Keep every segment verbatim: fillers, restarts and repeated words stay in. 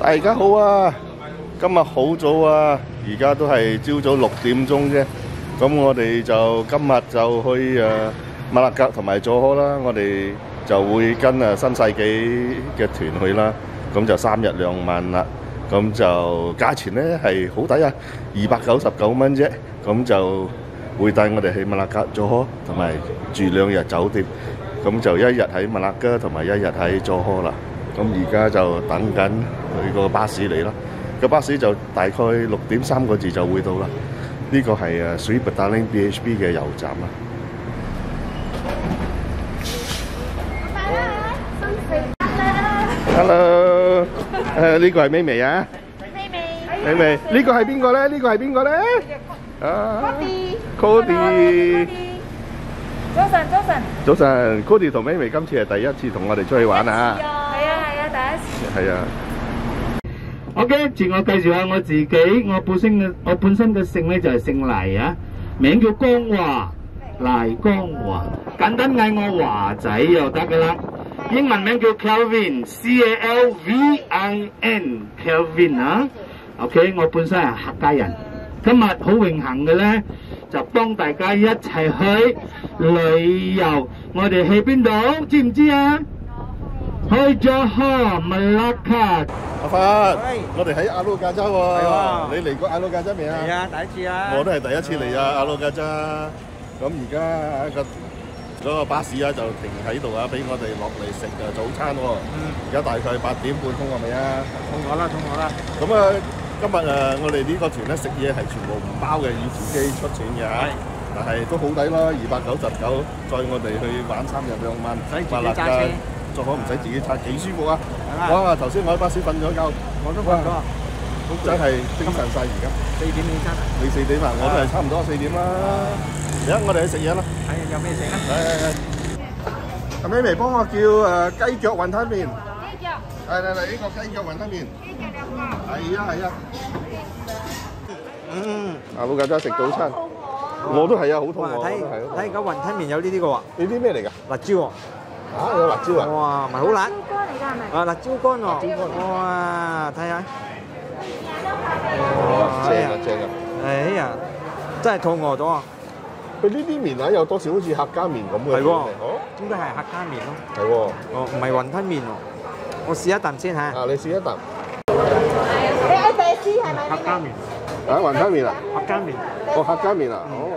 大家好啊！今日好早啊，而家都係朝早六點鐘啫。咁我哋就今日就去誒馬勒格同埋佐科啦。我哋就會跟誒新世紀嘅團去啦。咁就三日兩晚啦。咁就價錢咧係好抵啊，二百九十九蚊啫。咁就會帶我哋去馬勒格、佐科同埋住兩日酒店。咁就一日喺馬勒格同埋一日喺佐科啦。咁而家就等緊佢個巴士嚟啦。個巴士就大概六點三個字就會到啦。呢個係誒 Sri Petaling B H P 嘅油站啦。Hello， 誒呢個係美眉啊？美眉。美眉，呢個係邊個咧？呢個係邊個咧？啊 ，Cody。 早晨，早晨。 早晨 ，Cody 同美眉今次係第一次同我哋出去玩啊！ 係啊，係啊，第一次。 係啊。 OK， 自我介紹下我自己，我本身嘅我本身嘅姓咧就係姓黎啊，名叫江華，黎江華，簡單嗌我華仔就得噶啦。英文名叫 Kelvin，C A L V I N，Kelvin 啊。OK， 我本身係客家人，今日好榮幸嘅咧，就幫大家一齊去旅遊。我哋去邊度？知唔知啊？去咗哈馬勒卡。 阿發，我哋喺阿魯架州喎，你嚟過阿魯架州未啊？ 係啊，第一次啊！ 我都係第一次嚟啊，阿魯架州。咁而家個嗰個巴士啊就停喺度啊，俾我哋落嚟食嘅早餐喎。嗯。而家大概八點半通過未啊？ 通過啦，通過啦。 咁啊，今日誒我哋呢個團咧食嘢係全部唔包嘅，要自己出錢嘅嚇。係。但係都好抵啦，二百九十九，載我哋去玩三日兩晚。 唔使自己揸車。 仲可唔使自己揸，幾舒服啊！哇！頭先我喺巴士瞓咗覺， 我都瞓咗， 真係精神晒而家。 四點起身啊？ 你四點啊？我都係差唔多四點啦。而家我哋去食嘢啦。 係有咩食啊？ 係係係。阿美眉幫我叫誒雞腳雲吞麵。 雞腳。 係嚟嚟呢個雞腳雲吞麵。 雞腳兩個。 係啊係啊。嗯。阿老架仔食早餐。我都係啊，好肚餓。 睇睇而家雲吞麵有呢啲嘅喎。 呢啲咩嚟㗎？ 辣椒喎。 啊！有辣椒啊！ 哇，咪好辣！ 椒乾嚟㗎係咪？ 啊，辣椒乾喎！哇，睇下。 哇！正啊正啊！ 哎呀，真係肚餓咗啊！ 佢呢啲麵啊有多少好似客家麵咁嘅？ 係喎， 哦， 應該係客家麵咯。 係喎。 哦，唔係雲吞麵喎。我試一啖先嚇。 啊，你試一啖。 你愛第絲係咪？ 客家麵。 啊，雲吞麵啊？ 客家麵。 哦，客家麵啊？哦。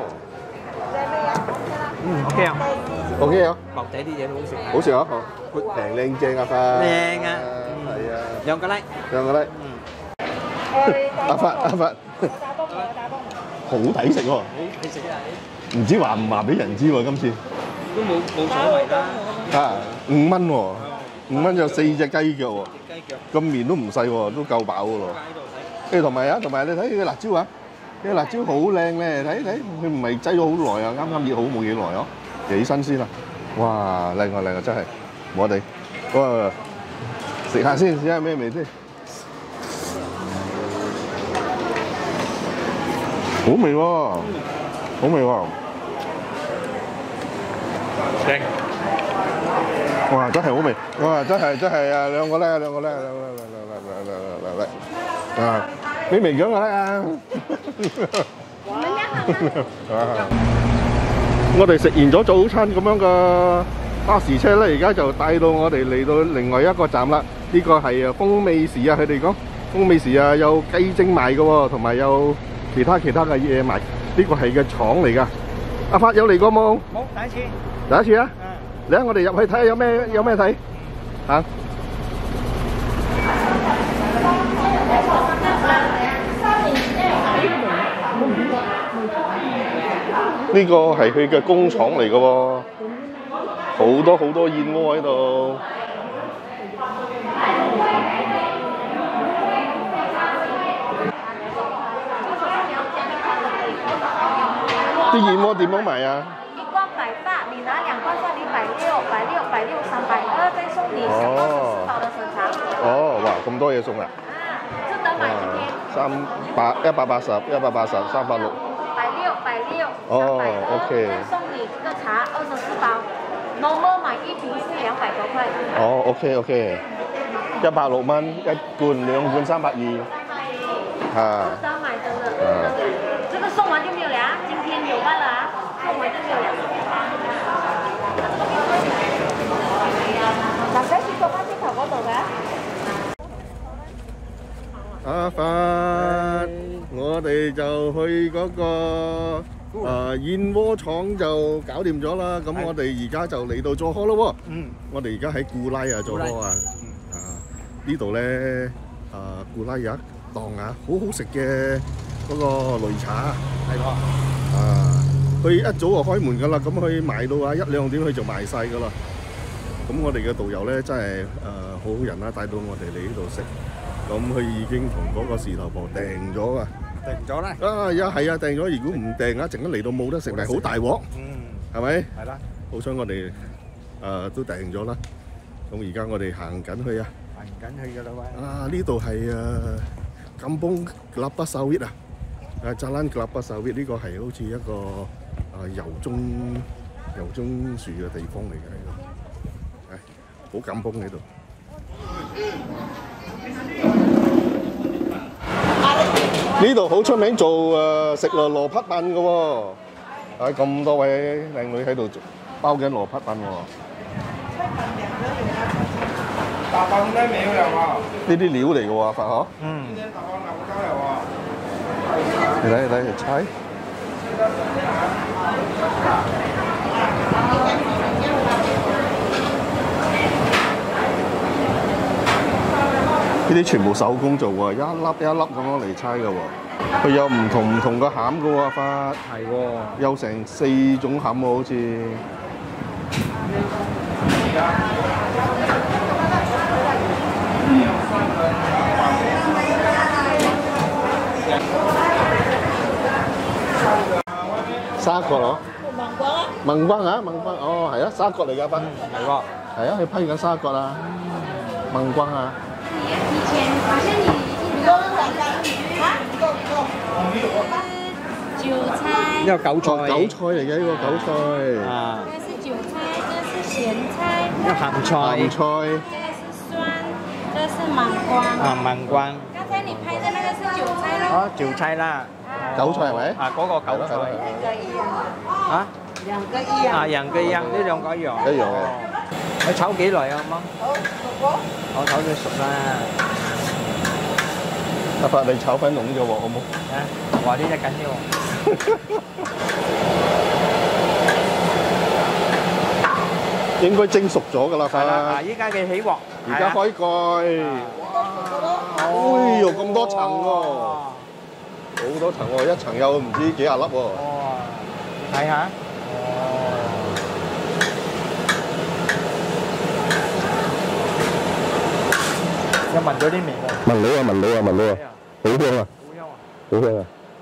嗯，OK 啊。 OK 啊。 薄仔啲嘢都好食。 好食啊！好平靚正啊！發。 靚啊！ 係啊。 兩個 like。 兩個 like。 嗯。 阿發阿發。 打工我打工。 好抵食喎！ 好抵食啊！ 唔知話唔話俾人知喎，今次。 都冇冇所謂啦。 啊，五蚊喎，五蚊有四隻雞腳喎。 雞腳。 個麵都唔細喎，都夠飽㗎咯。誒，同埋啊，同埋你睇佢嘅辣椒啊，啲辣椒好靚咧，睇睇佢唔係擠咗好耐啊，啱啱熱好冇幾耐哦，幾新鮮啊！哇，靚啊靚啊，真係我哋，哇，食下先，試下咩味先，好味喎，好味喎， 正。 哇，真係好味，哇，真係真係啊，兩個咧，兩個咧，兩個咧，兩個咧，兩個咧。啊！你未講我啦啊！我哋食完咗早餐咁樣嘅巴士車咧，而家就帶到我哋嚟到另外一個站啦。呢個係啊風味時啊，佢哋講風味時啊，有雞精賣嘅喎，同埋有其他其他嘅嘢賣。呢個係嘅廠嚟㗎。阿發有嚟過冇？ 冇，第一次。 第一次啊！嚟啊！我哋入去睇下有咩有咩睇嚇。呢個係佢嘅工廠嚟嘅喎，好多好多燕窩喺度。啲燕窩點樣賣啊？ 一罐百八，你拿兩罐算你百六，百六，百六，三百二，再送你小包十四包的生腸。 哦，哇，咁多嘢送啊！ 啊，就等買一天。 三百一百八十，一百八十，三百六。 百六，百六。 哦 ，OK。 再送你這個茶二十四包，normal 買一瓶是兩百多塊。 哦 ，OK OK。 一百六蚊一罐，兩罐三百二。啊。 三买真的，这个送完就没有了啊，今天有卖了啊，送完就没有了。嗱，寫住個翻邊頭嗰度嘅。 阿發，我哋就去嗰個誒燕窩廠就搞掂咗啦。咁我哋而家就嚟到佐科咯喎。 嗯。 我哋而家喺固拉啊，佐科啊。啊，呢度咧啊，固拉有一檔啊，好好食嘅嗰個擂茶。 係喎。 啊，佢一早就開門㗎啦，咁佢賣到啊一兩點佢就賣晒㗎啦。咁我哋嘅導遊咧真係誒好好人啦，帶到我哋嚟呢度食。咁佢已經同嗰個事頭婆訂咗啊！ 訂咗啦。 啊，呀係啊，訂咗。如果唔訂啊，陣間嚟到冇得食，咪好大鑊。 嗯。 係咪？ 係啦。 好彩我哋誒都訂咗啦。咁而家我哋行緊去啊！ 行緊去㗎啦喂。 啊，呢度係誒Kampung Kelapa Sawit啊！誒Jalan Kelapa Sawit呢個係好似一個誒油棕油棕樹嘅地方嚟嘅呢度，係好Kampung喺度。呢度好出名做誒食羅羅匹笨嘅喎，啊咁多位靚女喺度包緊羅匹笨喎。 大笨咧苗嚟喎。 呢啲料嚟嘅喎，發嗬。 嗯。 大笨牛膠嚟喎。 你睇你睇嚟猜。呢啲全部手工做喎，一粒一粒咁樣嚟猜嘅喎。佢有唔同唔同嘅餡嘅喎，發。 係喎。 有成四種餡喎，好似。沙葛咯。 芒果咯。 孟瓜啊，孟瓜，哦係啊，沙葛嚟㗎，發。 係喎。 係啊，佢批緊沙葛啊，孟瓜啊。 你以前好像你你都啊？韭菜。 呢個韭菜。 韭菜嚟嘅呢個韭菜。 啊。 這是韭菜，這是鹹菜。 呢個鹹菜。 鹹菜。 這個是蒜，這是芒瓜。 啊，芒瓜。 剛才你拍的那個是韭菜咯。 哦，韭菜啦。 韭菜係咪？ 啊，嗰個韭菜。啊？ 兩個一樣。 啊，兩個一樣，呢兩個一樣。 一樣嘅。 你炒幾耐啊？咁啊？ 好，熟果。 我炒咗熟啦。 阿發你炒粉籠啫喎，好冇？ 啊，話呢隻緊要。 應該蒸熟咗㗎啦，發。 係啦，啊，依家嘅起鑊。 而家開蓋。哎呦，咁多層喎！好多層喎，一層有唔知幾廿粒喎。 哇！睇下。有聞到啲味喎。 聞到啊！聞到啊！聞到啊！好香啊！ 好香啊！ 好香啊！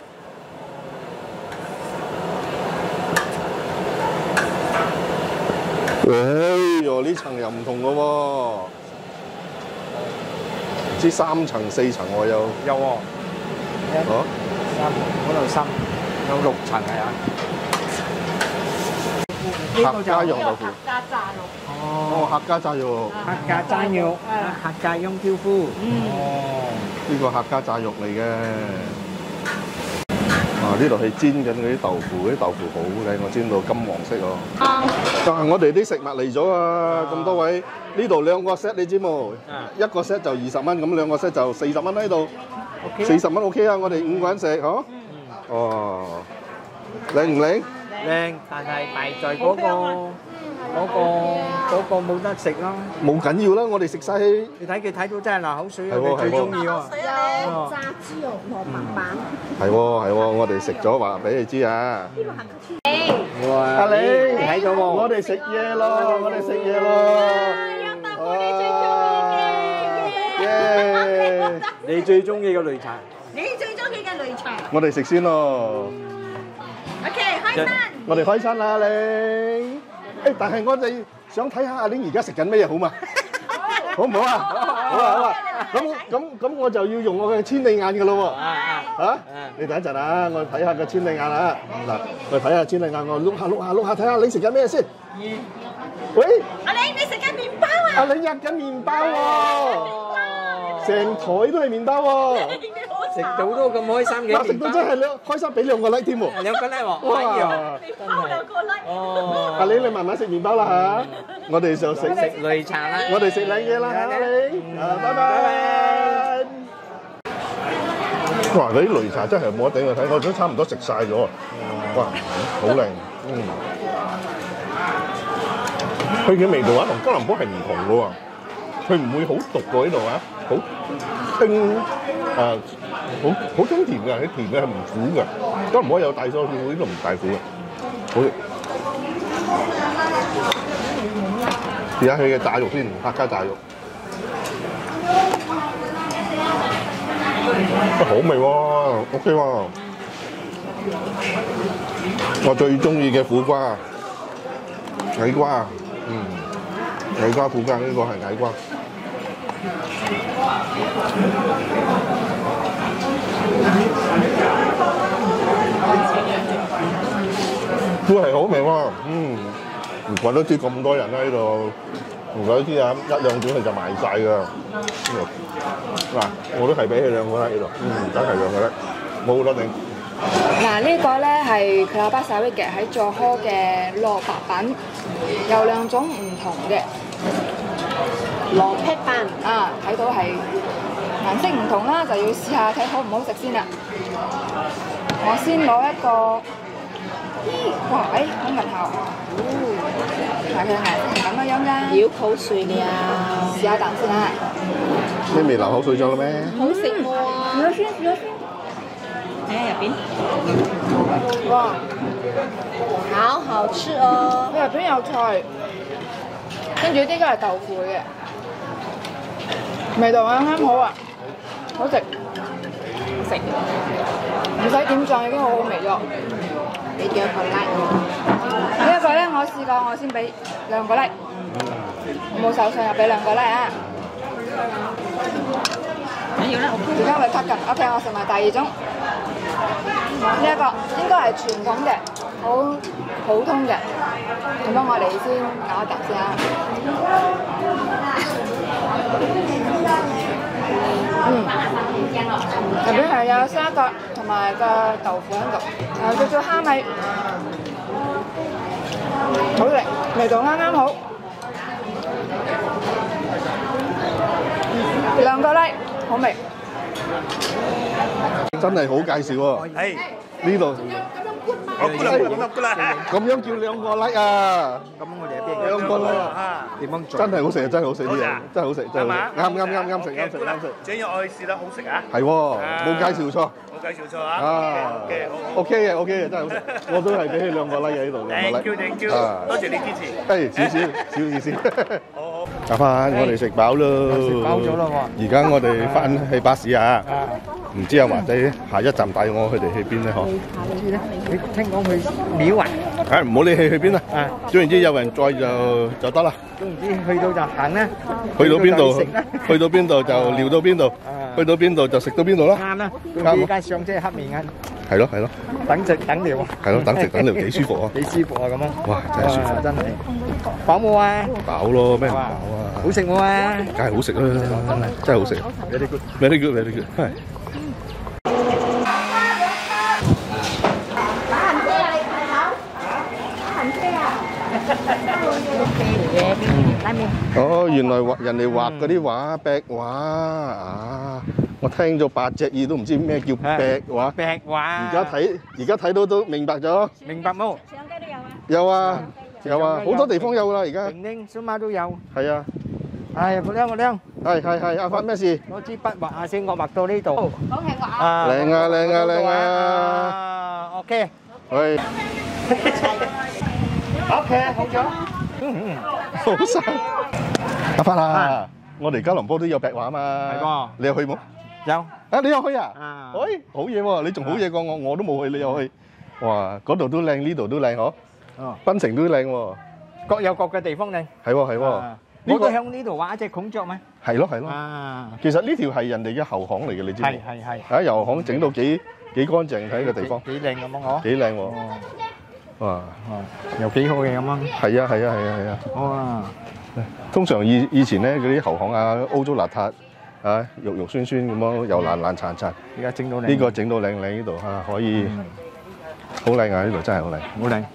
哎呦，呢層又唔同嘅喎，唔知三層四層喎有。 有喎。 哦。 三嗰度三有六層係啊。 客家釀豆腐。 客家炸肉。 哦，客家炸肉。 客家炸肉，客家翁挑夫。哦。 呢個客家炸肉嚟嘅。啊！呢度係煎緊嗰啲豆腐，啲豆腐好靚，我煎到金黃色喎。啊！但係我哋啲食物嚟咗啊！咁多位，呢度兩個 set 你知冇？一個 set 就二十蚊，咁兩個 set 就四十蚊喺度。四十蚊 OK 啊！我哋五個人食嗬。哦。靚唔靚？ 靚，但係敗在嗰個嗰個嗰個冇得食咯。 冇緊要啦，我哋食晒。 你睇佢睇到真係流口水啊！佢最中意喎。 有炸豬肉和白板。 係喎係喎，我哋食咗話俾你知啊！ 哇！ 阿你睇咗喎， 我哋食嘢咯，我哋食嘢咯。 你最中意嘅擂茶。 你最中意嘅擂茶。 我哋食先咯。 OK，開餐。 我哋開餐啦，阿玲。誒，但係我哋想睇下阿玲而家食緊咩嘢好嘛？好唔好啊？好啊好啊。咁咁咁，我就要用我嘅千里眼㗎咯喎。嚇？你等一陣啊，我睇下個千里眼啊。嗱，我睇下千里眼，我碌下碌下碌下，睇下你食緊咩先。喂。 阿玲，你食緊麵包啊？ 阿你吔緊麵包喎，成台都係麵包喎， 食到都咁開心嘅嗱食到真係兩開心，俾兩個 like 添喎， 兩個 like 喎， 哇哎呀，真係哦， 阿你你慢慢食麵包啦嚇，我哋就食食擂茶啦， 我哋食靚嘢啦嚇，阿你，啊拜拜。哇！嗰啲擂茶真係冇得頂我睇，我都差唔多食晒咗。哇！好靚，嗯。佢嘅味道啊，同吉隆坡係唔同嘅喎。佢唔會好毒喎呢度啊，好清啊，好好清甜嘅，啲甜嘅係唔苦嘅。吉隆坡有大疏少，呢度唔大苦嘅，好食。試下佢嘅炸肉先，客家炸肉。好味喎 ，OK 喎。我最中意嘅苦瓜，矮瓜，嗯，矮瓜苦瓜呢個係矮瓜。都係好味喎，嗯，唔怪得知咁多人喺度，唔怪得知啊，一兩點佢就賣晒㗎。嗱，我都係俾佢兩個啦呢度，嗯，梗係兩個啦，冇得頂。 嗱，呢個咧係佢阿巴沙威嘅喺佐科嘅蘿蔔品，有兩種唔同嘅蘿蔔品啊，睇到係顏色唔同啦，就要試下睇好唔好食先啦。我先攞一個，咦，哇，誒，好聞效，睇佢顏色係咁嘅樣㗎， 流口水了， 試下啖先啦。 你未流口水咗啦咩？ 好食喎！ 試咗先，試咗先。 睇下入邊， 哇， 好好吃哦！ 佢入邊有菜，跟住呢個係豆腐嘅，味道啱啱好啊，好食， 食唔使點醬已經好好味咗。 俾兩個 like， 呢一個咧我試過，我先俾兩個 like，冇手上又俾兩個 like 啊。 緊要啦，我而家會 cut 緊 ，OK， 我食埋第二種。呢一個應該係傳統嘅，好普通嘅。咁樣我哋先咬一啖先啊。嗯，入邊係有沙葛同埋個豆腐喺度，有少少蝦米，好食，味道啱啱好。兩個 like， 好味。 真係好介紹喎！ 係呢度我估啦，我估啦， 咁樣叫兩個 like 啊！ 咁我哋邊兩個 like 啊！ 啊， 點樣做？ 真係好食啊！真係好食啲嘢，真係好食，真係好係嘛食，啱啱啱啱食啱食啱食， 這樣我去試得好食啊！ 係喎，冇介紹錯冇介紹錯啊啊 ！OK，好 ！OK 嘅 OK 嘅，真係好食，我都係俾佢兩個 like 喺度，兩個 ，thank you，thank like you， 啊！ 多謝你支持。 誒，少少少意思。 好好。 阿翻，我哋食飽咯， 食飽咗啦喎而家我哋翻去巴士啊， 啊， 唔知阿華仔下一站帶我佢哋去邊咧？嗬？ 你聽講去廟啊？ 誒，唔好理佢去邊啦， 啊， 總言之有人載就就得啦。 總言之去到就行啦， 去到邊度食啦， 去到邊度就撩到邊度， 啊去到邊度就食到邊度啦。 啱啦。 啱啊而家上車黑面眼， 係咯係咯， 等食等聊。 係咯，等食等聊幾舒服啊！ 幾舒服啊咁啊！ 哇，真係舒服， 哇真係飽冇啊！ 飽咯，咩唔飽哇啊？ 好食冇啊！ 梗係好食啦，真係好食。Very good，very good，very good，係。哦，原來畫人哋畫嗰啲畫壁畫啊！我聽咗八隻耳都唔知咩叫壁畫。 壁畫。 而家睇，而家睇到都明白咗。 明白冇？ 有啊，有啊，好多地方有啦，而家。 平丁、小馬都有。 係啊， 唉，我靚我靚， 係係係，阿發咩事？ 攞支筆畫下先，我畫到呢度。 講係我啊靚啊靚啊靚啊！ 啊，OK。 喂， OK，好咗。 好晒。阿發啊，我哋吉隆坡都有壁畫嘛。 係喎。 你有去冇？ 有。 啊，你有去啊？ 啊。 喂，好嘢喎！你仲好嘢過我，我都冇去，你又去。哇，嗰度都靚，呢度都靚嗬。 哦。 檳城都靚喎。 各有各嘅地方靚。 係喎係喎。 我都向呢度畫一隻孔雀咩？ 係咯係咯。 啊。 其實呢條係人哋嘅後巷嚟嘅，你知唔知？ 係係係。 啊，油巷整到幾幾乾淨，睇個地方。 幾靚咁樣嗬。 幾靚喎！ 哦。 哇！ 哦。又幾好嘅咁樣。 係啊係啊係啊係啊！ 哇！ 通常以以前咧嗰啲後巷啊，污糟邋遢啊，肉肉酸酸咁樣，又爛爛殘殘。 而家整到靚。 呢個整到靚靚呢度嚇，可以好靚啊！呢度真係好靚， 好靚。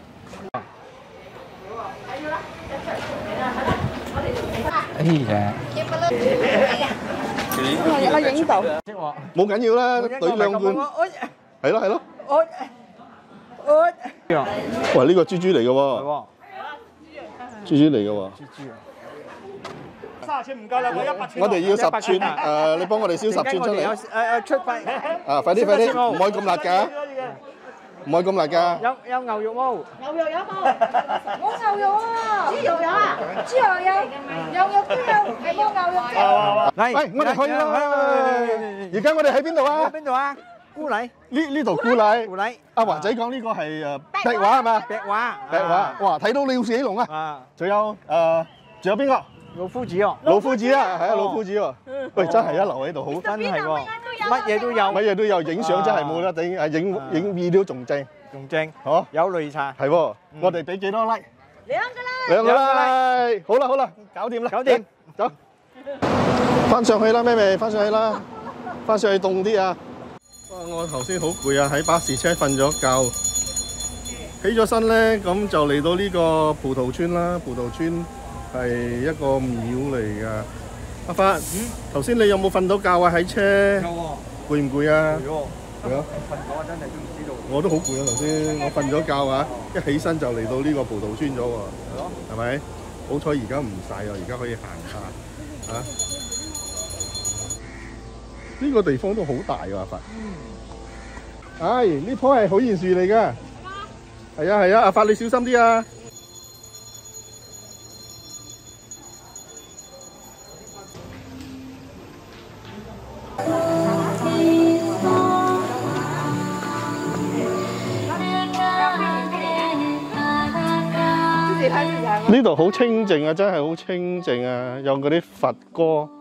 哎呀！ 我影到。 冇緊要啦，懟兩罐。係咯係咯。哇！呢個豬豬嚟嘅喎。豬豬嚟嘅喎。 三十寸唔夠啦，我一百寸。 我哋要十寸，誒，你幫我哋燒十寸出嚟。 誒誒出快。 啊！快啲快啲，唔可以咁辣㗎，唔可以咁辣㗎。 有有牛肉冇？ 牛肉有冇？冇牛肉啊！豬肉有啊？豬肉有，牛肉都有，係冇牛肉啫。 嚟， 喂，我哋去啦！而家我哋喺邊度啊？ 邊度啊？菇禮。 呢呢度菇禮。 菇禮。 阿華仔講呢個係誒壁畫係嘛？ 壁畫。 壁畫。哇！睇到廖氏起龍啊！ 啊。 仲有誒，仲有邊個？ 老夫子哦。 老夫子啊，係啊，老夫子喎。喂，真係一流喺度，好真係喎，乜嘢都有。 乜嘢都有，影相真係冇得頂，係影影 video 仲正。 仲正。 嗬。 有擂茶。 係喎，我哋俾幾多 like？ 兩個啦。 兩個 like。好啦好啦，搞掂啦。 搞掂。 走。翻上去啦，妹妹，翻上去啦，翻上去凍啲啊！哇！我頭先好攰啊，喺巴士車瞓咗覺，起咗身咧，咁就嚟到呢個葡萄村啦。葡萄村係一個廟嚟噶。阿發，頭先你有冇瞓到覺啊？喺車有喎。 攰唔攰啊？ 攰喎。 係啊。 瞓咗真係都唔知道。 我都好攰啊！頭先我瞓咗覺啊，一起身就嚟到呢個葡萄村咗喎。 係咯。 係咪？好彩而家唔曬啊，而家可以行下啊。呢個地方都好大㗎，阿發。唉，呢棵係好賢樹嚟㗎。係啊係啊，阿發你小心啲啊！呢度好清靜啊，真係好清靜啊，有嗰啲佛歌。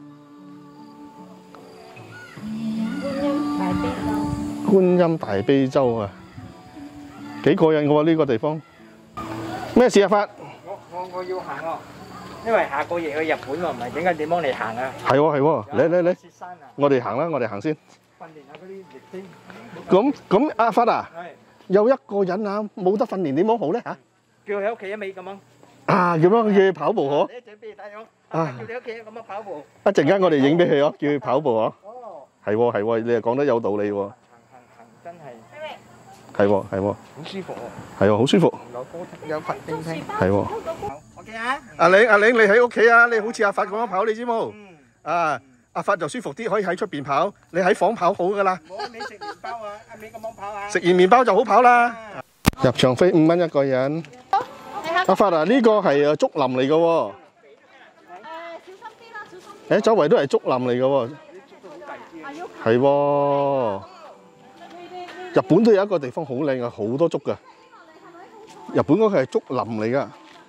觀音大悲咒啊，幾過癮嘅喎呢個地方。咩事啊，發？ 我我我要行喎，因為下個月去日本喎，唔係整個地方嚟行啊。 係喎係喎，嚟嚟嚟， 雪山啊！ 我哋行啦，我哋行先。 訓練下嗰啲力兵。 咁咁，阿發啊， 係。 有一個人啊，冇得訓練點樣好咧嚇？ 叫佢喺屋企一味咁樣。 啊，咁樣叫佢跑步嗬？ 你一陣俾你睇咗。啊！叫你屋企咁樣跑步。 一陣間我哋影俾佢嗬，叫佢跑步嗬。 哦。 係喎係喎，你又講得有道理喎。 行行行，真係。 係喎係喎。 好舒服喎。 係喎，好舒服。 有歌聽，有佛經聽。 係喎。 OK 啊。阿玲阿玲，你喺屋企啊？你好似阿發咁樣跑，你知冇？ 嗯。 啊，阿發就舒服啲，可以喺出邊跑。你喺房跑好噶啦。 冇你食麵包啊，阿美咁樣跑啊。 食完麵包就好跑啦。入場費五蚊一個人。阿發啊，呢個係誒竹林嚟嘅喎。誒， 小心啲啦，小心啲。 誒，周圍都係竹林嚟嘅喎。係喎。日本都有一個地方好靚嘅，好多竹㗎。日本嗰個係竹林嚟㗎。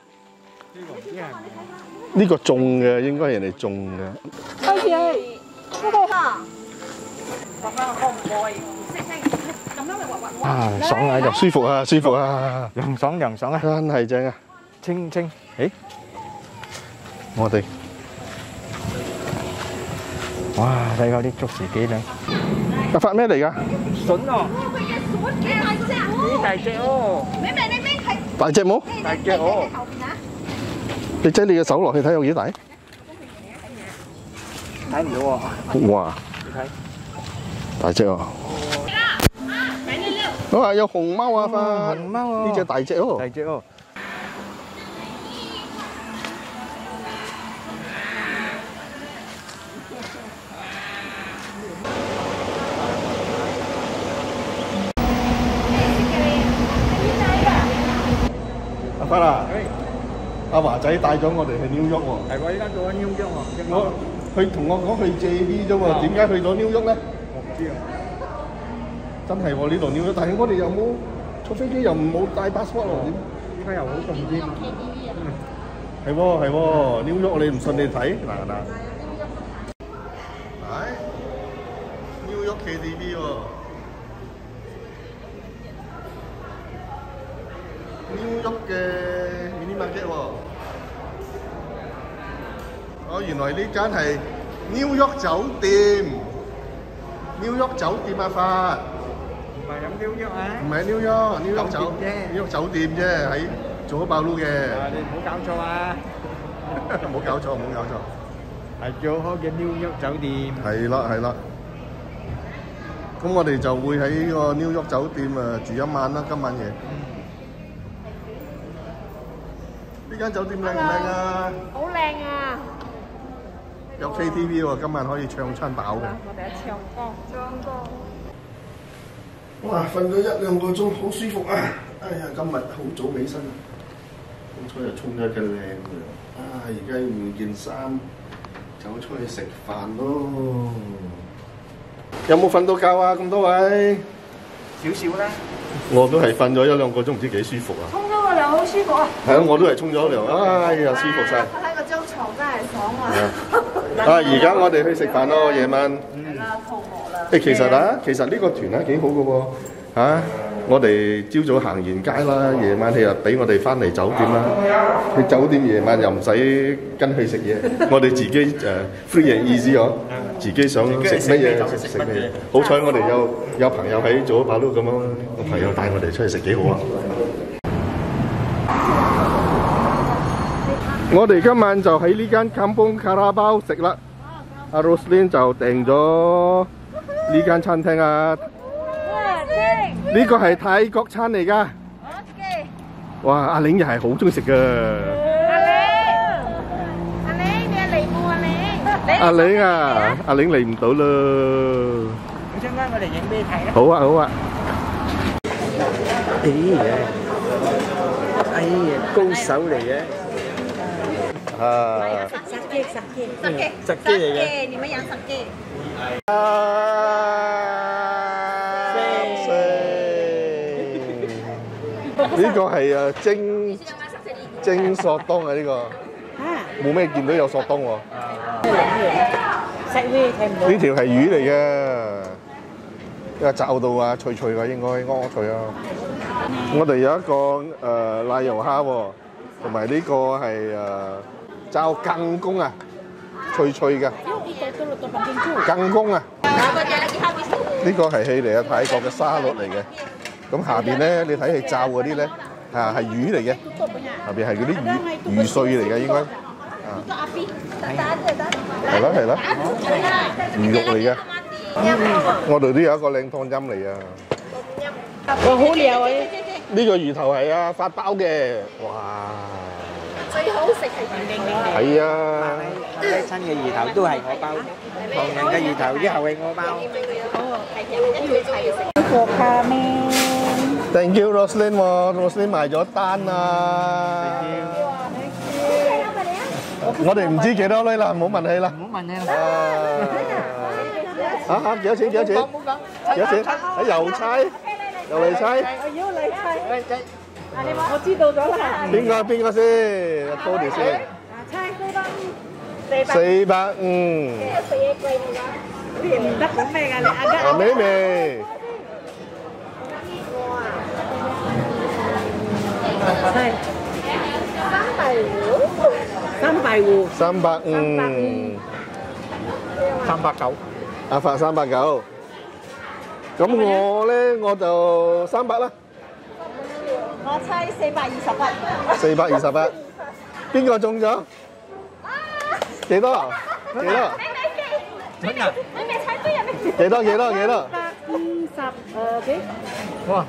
呢個種嘅，應該係人哋種嘅。 開始，呢個嚇。爸爸可唔可以？咁樣咪滑滑滑。 啊，爽喺度，舒服啊，舒服啊， 涼爽涼爽啊， 真係正啊！ 清清，誒， 我哋， 哇！睇下啲竹樹幾靚。 阿發咩嚟㗎？ 筍哦。幾大隻哦！ 大隻冇？ 大隻哦！ 你擠你嘅手落去睇有幾大？ 睇唔到喎。 哇！ 你睇。 大隻啊！哇！有熊貓啊，發。 熊貓啊！ 呢隻大隻哦。 大隻哦。 阿發啊！阿華仔帶咗我哋去紐約喎。 係喎，依家做緊紐約喎。 我佢同我講去 J B 啫喎，點解去到紐約咧？ 我唔知啊。 真係喎，呢度紐約，但係我哋又冇坐飛機，又冇帶 passport 喎，點？ 依家又好凍添。 係喎係喎，紐約我哋唔信你睇嗱嗱。係紐約 K T V 喎。紐約嘅 mini market 喎。 哦，原來呢間係 New York 酒店，New York 酒店啊發。 唔係咁紐約啊？ 唔係 New York，New York 酒酒店啫 New York 酒店啫，喺做咗爆嚕嘅。 啊！你唔好搞錯啊！ 冇搞錯，冇搞錯。 係做開嘅 New York 酒店。 係啦，係啦。咁我哋就會喺個 New York 酒店啊住一晚啦，今晚夜。呢間酒店靚唔靚啊？ 好靚啊！ 有 K T V 喎，今晚可以唱餐飽嘅。 我哋一唱歌，唱歌。 哇！瞓咗一兩個鐘，好舒服啊！哎呀，今日好早起身，好彩又沖咗一個靚涼。啊！而家換件衫，走出去食飯咯。有冇瞓到覺啊？咁多位？ 少少啦。 我都係瞓咗一兩個鐘，唔知幾舒服啊！ 沖咗個涼好舒服啊！ 係啊，我都係沖咗涼，哎呀，舒服晒。 瞓喺個張床真係爽啊！ 啊！而家我哋去食飯咯，夜晚。 係啦，肚餓啦。 誒，其實啊，其實呢個團咧幾好嘅喎，嚇！我哋朝早行完街啦，夜晚佢又俾我哋翻嚟酒店啦。去酒店夜晚又唔使跟佢食嘢，我哋自己誒 free and easy 嗬，自己想食乜嘢就食乜嘢。好彩我哋有有朋友喺做咗把撈咁樣，個朋友帶我哋出去食幾好啊！我哋今晚就喺呢間 Kampung Carabao 食啦。阿 Roslyn 就訂咗呢間餐廳啊。呢個係泰國餐嚟㗎。哇！阿玲又係好中意食㗎。 阿玲，阿玲，你嚟冇阿玲？ 阿玲啊，阿玲嚟唔到啦。 咁陣間我哋影俾你睇啦。 好啊，好啊。 哎呀，哎呀，高手嚟嘅。 啊。 十幾，十幾，十幾， 十幾嚟嘅。 你們養十幾。 呢個係誒蒸蒸索當啊！呢個冇咩見到有索當喎。 食魚睇唔到。 呢條係魚嚟嘅，呢個炸到啊脆脆㗎，應該啱啱脆啊！我哋有一個誒奶油蝦喎，同埋呢個係誒炸更公啊，脆脆嘅。更公啊！呢個係起嚟啊泰國嘅沙律嚟嘅。咁下邊咧，你睇佢炸嗰啲咧，啊係魚嚟嘅，下邊係嗰啲魚魚碎嚟嘅應該，啊係啦係啦，魚肉嚟嘅，我哋都有一個靚湯陰嚟啊！ 我好料啊！ 呢個魚頭係啊發包嘅，哇！ 最好食係魚。 係啊！ 雞親嘅魚頭都係我包，唐人嘅魚頭之後係我包。 個卡咩？ Thank you Roslyn 喎 ，Roslyn 埋咗單啊！我哋唔知幾多呢啦，唔好問佢啦。 唔好問你啦。 啊嚇幾多錢？幾多錢？幾多錢？喺郵差，郵嚟差。 我要嚟猜。啊！你話我知道咗啦。 邊個邊個先？多條先。 猜高得四百五。 四嘢貴啲㗎。你唔得講咩㗎？你阿家。 啊美美。 係三百五，三百五， 三百五， 三百九。 阿發三百九。咁我咧我就三百啦。 我猜四百二十八。 四百二十八。邊個中咗？幾多？幾多？ 你未記？你未猜對啊？ 幾多？幾多？幾多？ 百五十誒幾？ 哇！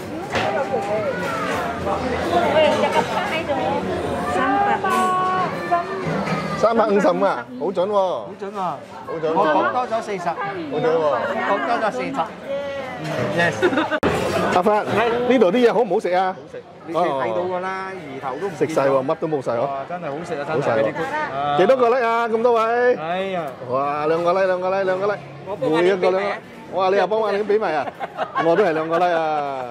三百五十五啊，好準喎！好準啊！ 好準我講喎！ 多咗四十， 好準喎！ 講多咗四十。Yes。 阿發，呢度啲嘢好唔好食啊？ 好食，你哋睇到㗎啦，魚頭都唔食晒喎，乜都冇晒喎。 哇！真係好食啊，真好晒係。 喎！幾多個 like 啊？咁多位？ 哎呀！ 哇！兩個 like，兩個 like，兩個 like，每一個兩個。我話你又幫我，你俾埋啊！我都係兩個 like 啊！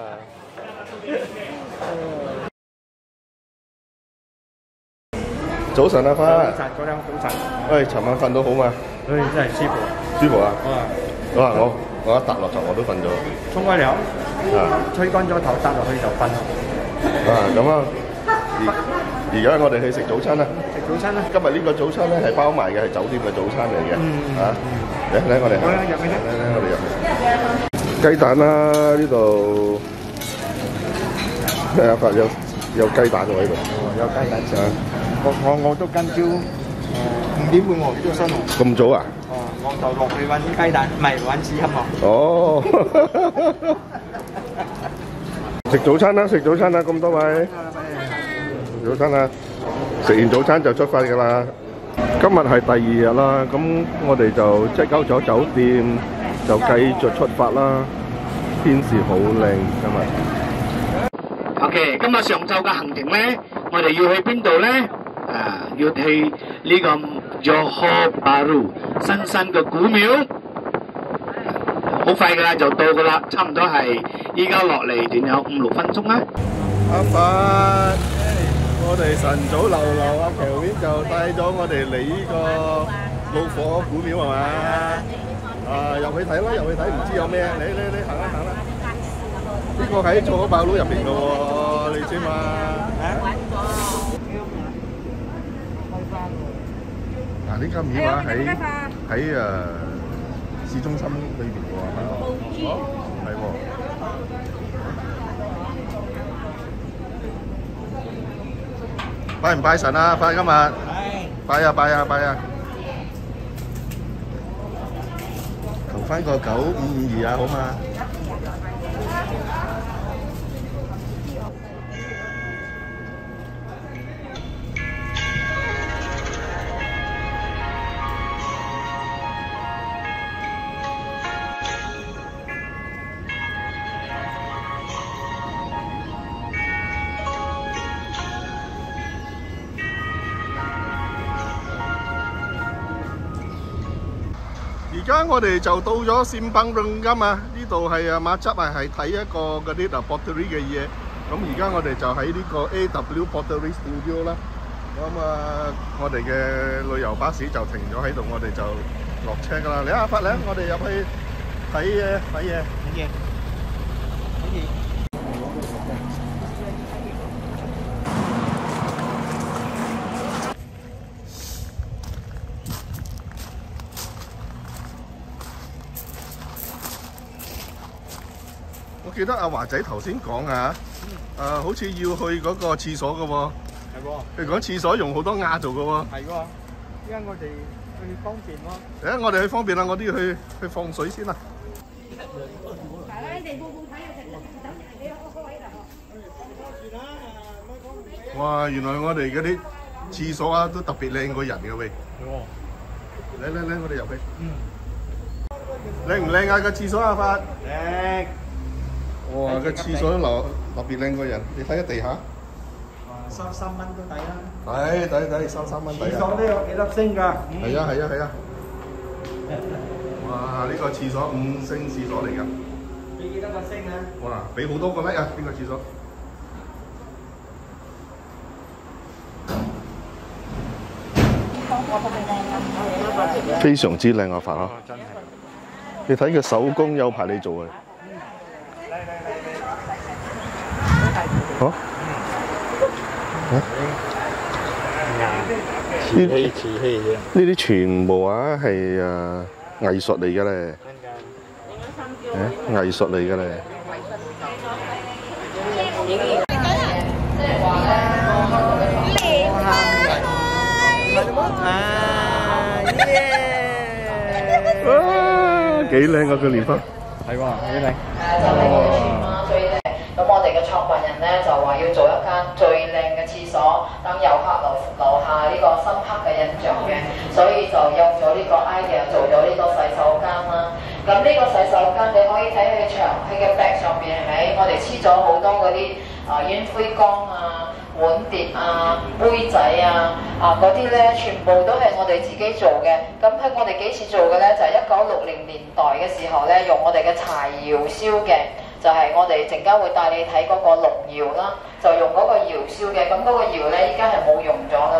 早晨啊，花。 早晨，嗰兩早晨。 喂，尋晚瞓到好嘛？ 唉，真係舒服。 舒服啊！ 哇！ 哇！我我一搭落床我都瞓咗。 沖開涼， 啊！ 吹乾咗頭，搭落去就瞓啦。 啊，咁啊， 而而家我哋去食早餐啦。 食早餐啦。 今日呢個早餐咧係包埋嘅，係酒店嘅早餐嚟嘅。啊，嚟嚟我哋。 好啦，入去啦。 嚟嚟我哋入去。雞蛋啦，呢度。阿發有有雞蛋喎喺度。 哦，有雞蛋食。我我我都今朝誒五點半我都新喎。 咁早啊？ 哦，我就落去揾啲雞蛋，唔係揾紙盒喎。 哦。食早餐啦，食早餐啦，咁多位。早餐啦，食完早餐就出發㗎啦。今日係第二日啦，咁我哋就 check out咗酒店，就繼續出發啦。天時好靚今日。 OK， 今日上晝嘅行程咧，我哋要去邊度咧？啊，要去呢個 Johor Bahru 新新嘅古廟。好快㗎啦，就到㗎啦，差唔多係依家落嚟，仲有五六分鐘啦。 阿發，我哋晨早流流阿喬邊就帶咗我哋嚟呢個怒火古廟係嘛？啊，入去睇啦，入去睇，唔知有咩？你你你行啦行啦。呢個喺做好爆爐入邊㗎喎，你知嘛？嗱，呢間廟啊喺喺誒市中心裏邊嘅喎，哦，係喎。拜唔拜神啊？拜今日。拜啊拜啊拜啊！求翻個九五五二啊，好嘛？而家我哋就到咗善邦頓金啊！呢度係啊馬執啊，係睇一個嗰啲啊 pottery 嘅嘢。咁而家我哋就喺呢個 A W Pottery Studio 啦。咁啊，我哋嘅旅遊巴士就停咗喺度，我哋就落車㗎啦。嚟啊，發靚，我哋入去睇嘢睇嘢睇嘢睇嘢。我記得阿華仔頭先講啊，誒好似要去嗰個廁所嘅喎。係喎。佢講廁所用好多瓦做嘅喎。 係喎。依家我哋去方便咯。 誒，我哋去方便啦，我都要去去放水先啦。哇！原來我哋嗰啲廁所啊都特別靚過人嘅喂。係喎。嚟嚟嚟，我哋入去。嗯。靚唔靚啊個廁所啊發？ 靚。 哇！個廁所都流特別靚過人，你睇下地下。 三三蚊都抵啦。 抵抵抵，三三蚊抵啊！ 廁所都有幾粒星㗎。 係啊係啊係啊！哇！呢個廁所五星廁所嚟㗎。 俾幾多個星啊？ 哇！俾好多個粒啊！呢個廁所。非常之靚啊！發啊！ 真係。 你睇佢手工有排你做啊！嚇？ 瓷器瓷器嘅。 呢啲全部啊係誒藝術嚟嘅咧。誒藝術嚟嘅咧。 啊耶！ 哇！幾靚啊個蓮花。 係喎，幾靚。 咁我哋嘅創辦人咧就話要做一間最靚嘅廁所，等遊客留留下呢個深刻嘅印象嘅，所以就用咗呢個 idea 做咗呢個洗手間啦。咁呢個洗手間你可以睇佢牆，佢嘅壁上邊係咪？我哋黐咗好多嗰啲啊煙灰缸啊、碗碟啊、杯仔啊啊嗰啲咧，全部都係我哋自己做嘅。咁喺我哋幾時做嘅咧？就係一九六零年代嘅時候咧，用我哋嘅柴窯燒嘅。就係我哋陣間會帶你睇嗰個龍窯啦，就用嗰個窯燒嘅，咁嗰個窯咧依家係冇用咗噶啦。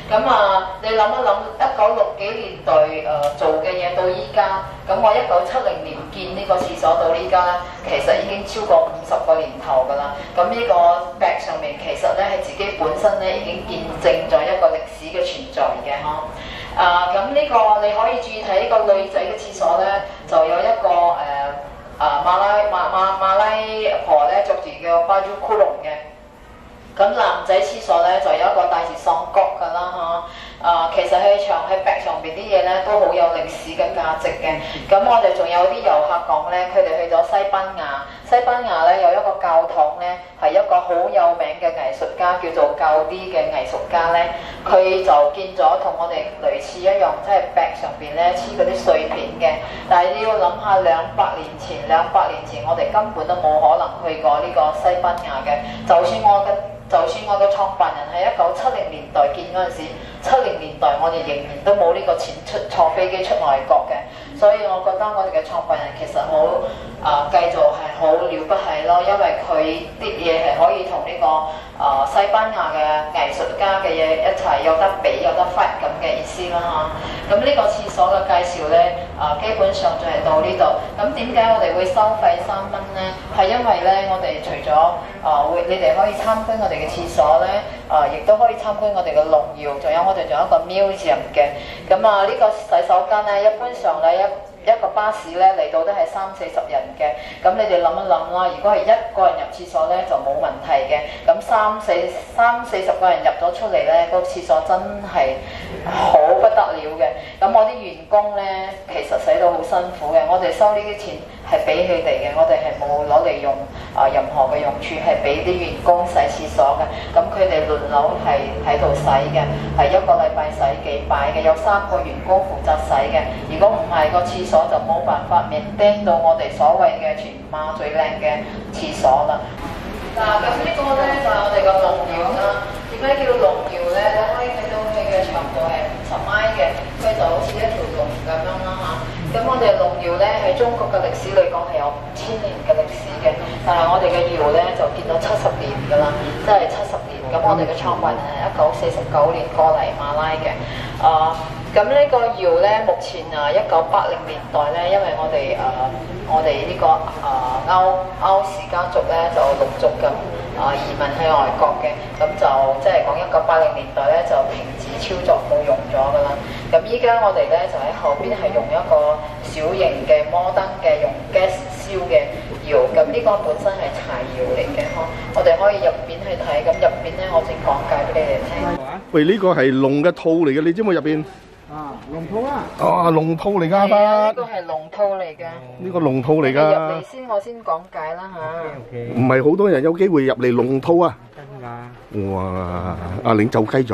咁啊，你諗一諗，一九六幾年代誒、呃、做嘅嘢到依家，咁我一九七零年建呢個廁所到依家咧，其實已經超過五十個年頭㗎啦。咁呢個壁上面其實咧係自己本身咧已經見證咗一個歷史嘅存在嘅呵。啊，咁呢個你可以注意睇呢個女仔嘅廁所咧，就有一個誒。呃啊馬拉馬馬馬拉婆咧着住叫巴珠窟窿嘅，咁男仔廁所咧就有一個帶住喪角㗎啦嚇。啊，其實喺牆喺壁上邊啲嘢咧都好有歷史嘅價值嘅。咁我哋仲有啲遊客講咧，佢哋去咗西班牙，西班牙咧有一個教堂咧係一個好有名嘅藝術家叫做教啲嘅藝術家咧，佢就建咗同我哋類似一樣，即係壁上邊咧黐嗰啲碎片嘅。但係你要諗下，兩百年前兩百年前我哋根本都冇可能去過呢個西班牙嘅，就算我嘅。就算我嘅創辦人喺一九七零年代建嗰陣時，七零年代我哋仍然都冇呢個錢出坐飛機出外國嘅，所以我覺得我哋嘅創辦人其實好啊、呃、繼續係好了不起咯，因為佢啲嘢係可以同呢、這個啊、呃、西班牙嘅藝術家嘅嘢一齊有得比有得 fight 咁嘅意思啦嚇。咁呢個廁所嘅介紹咧啊、呃，基本上就係到呢度。咁點解我哋會收費三蚊咧？係因為咧，我哋除咗啊會，你哋可以參觀我哋嘅廁所咧，啊亦都可以參觀我哋嘅龍窯，仲有我哋仲有一個 museum 嘅。咁啊呢個洗手間咧，一般上咧一一個巴士咧嚟到都係三四十人嘅。咁你哋諗一諗啦，如果係一個人入廁所咧就冇問題嘅。咁三四三四十個人入咗出嚟咧，個廁所真係好不得了嘅。咁我啲員工咧其實洗到好辛苦嘅，我哋收呢啲錢係俾佢哋嘅，我哋係冇攞嚟用啊、呃、任何嘅用處，係俾啲員工洗廁所嘅。咁佢哋輪流係喺度洗嘅，係一個禮拜洗幾擺嘅，有三個員工負責洗嘅。如果唔係個廁所就冇辦法面釘到我哋所謂嘅全馬最靚嘅廁所啦。嗱，咁呢個咧就係、是、我哋個龍窯啦。點解叫龍窯咧？你可以睇到佢嘅長度係五十米嘅，佢就好似一條龍咁樣啦嚇。咁我哋龍窯咧喺中國嘅歷史嚟講係有五千年嘅歷史嘅，但係我哋嘅窯咧就見到七十年㗎啦，即係七十年。咁我哋嘅創辦人係一九四十九年過嚟馬拉嘅，啊、呃。咁呢個窯咧，目前啊一九八零年代咧，因為我哋誒、呃、我哋呢、這個啊歐歐氏家族咧就陸續咁啊、呃、移民去外國嘅，咁就即係講一九八零年代咧就停止操作冇用咗噶啦。咁依家我哋咧就喺後邊係用一個小型嘅摩登嘅用 gas 燒嘅窯，咁呢個本身係柴窯嚟嘅，呵。我哋可以入邊去睇，咁入邊咧我先講解俾你哋聽。 喂，呢、這個係龍嘅肚嚟嘅，你知冇入邊？ 啊，龍肚啊！ 啊，龍肚嚟㗎， 係啊，呢個係龍肚嚟嘅。 呢個龍肚嚟㗎。 入嚟先，我先講解啦嚇。 唔係好多人有機會入嚟龍肚啊！ 真㗎。 哇！阿領走雞咗。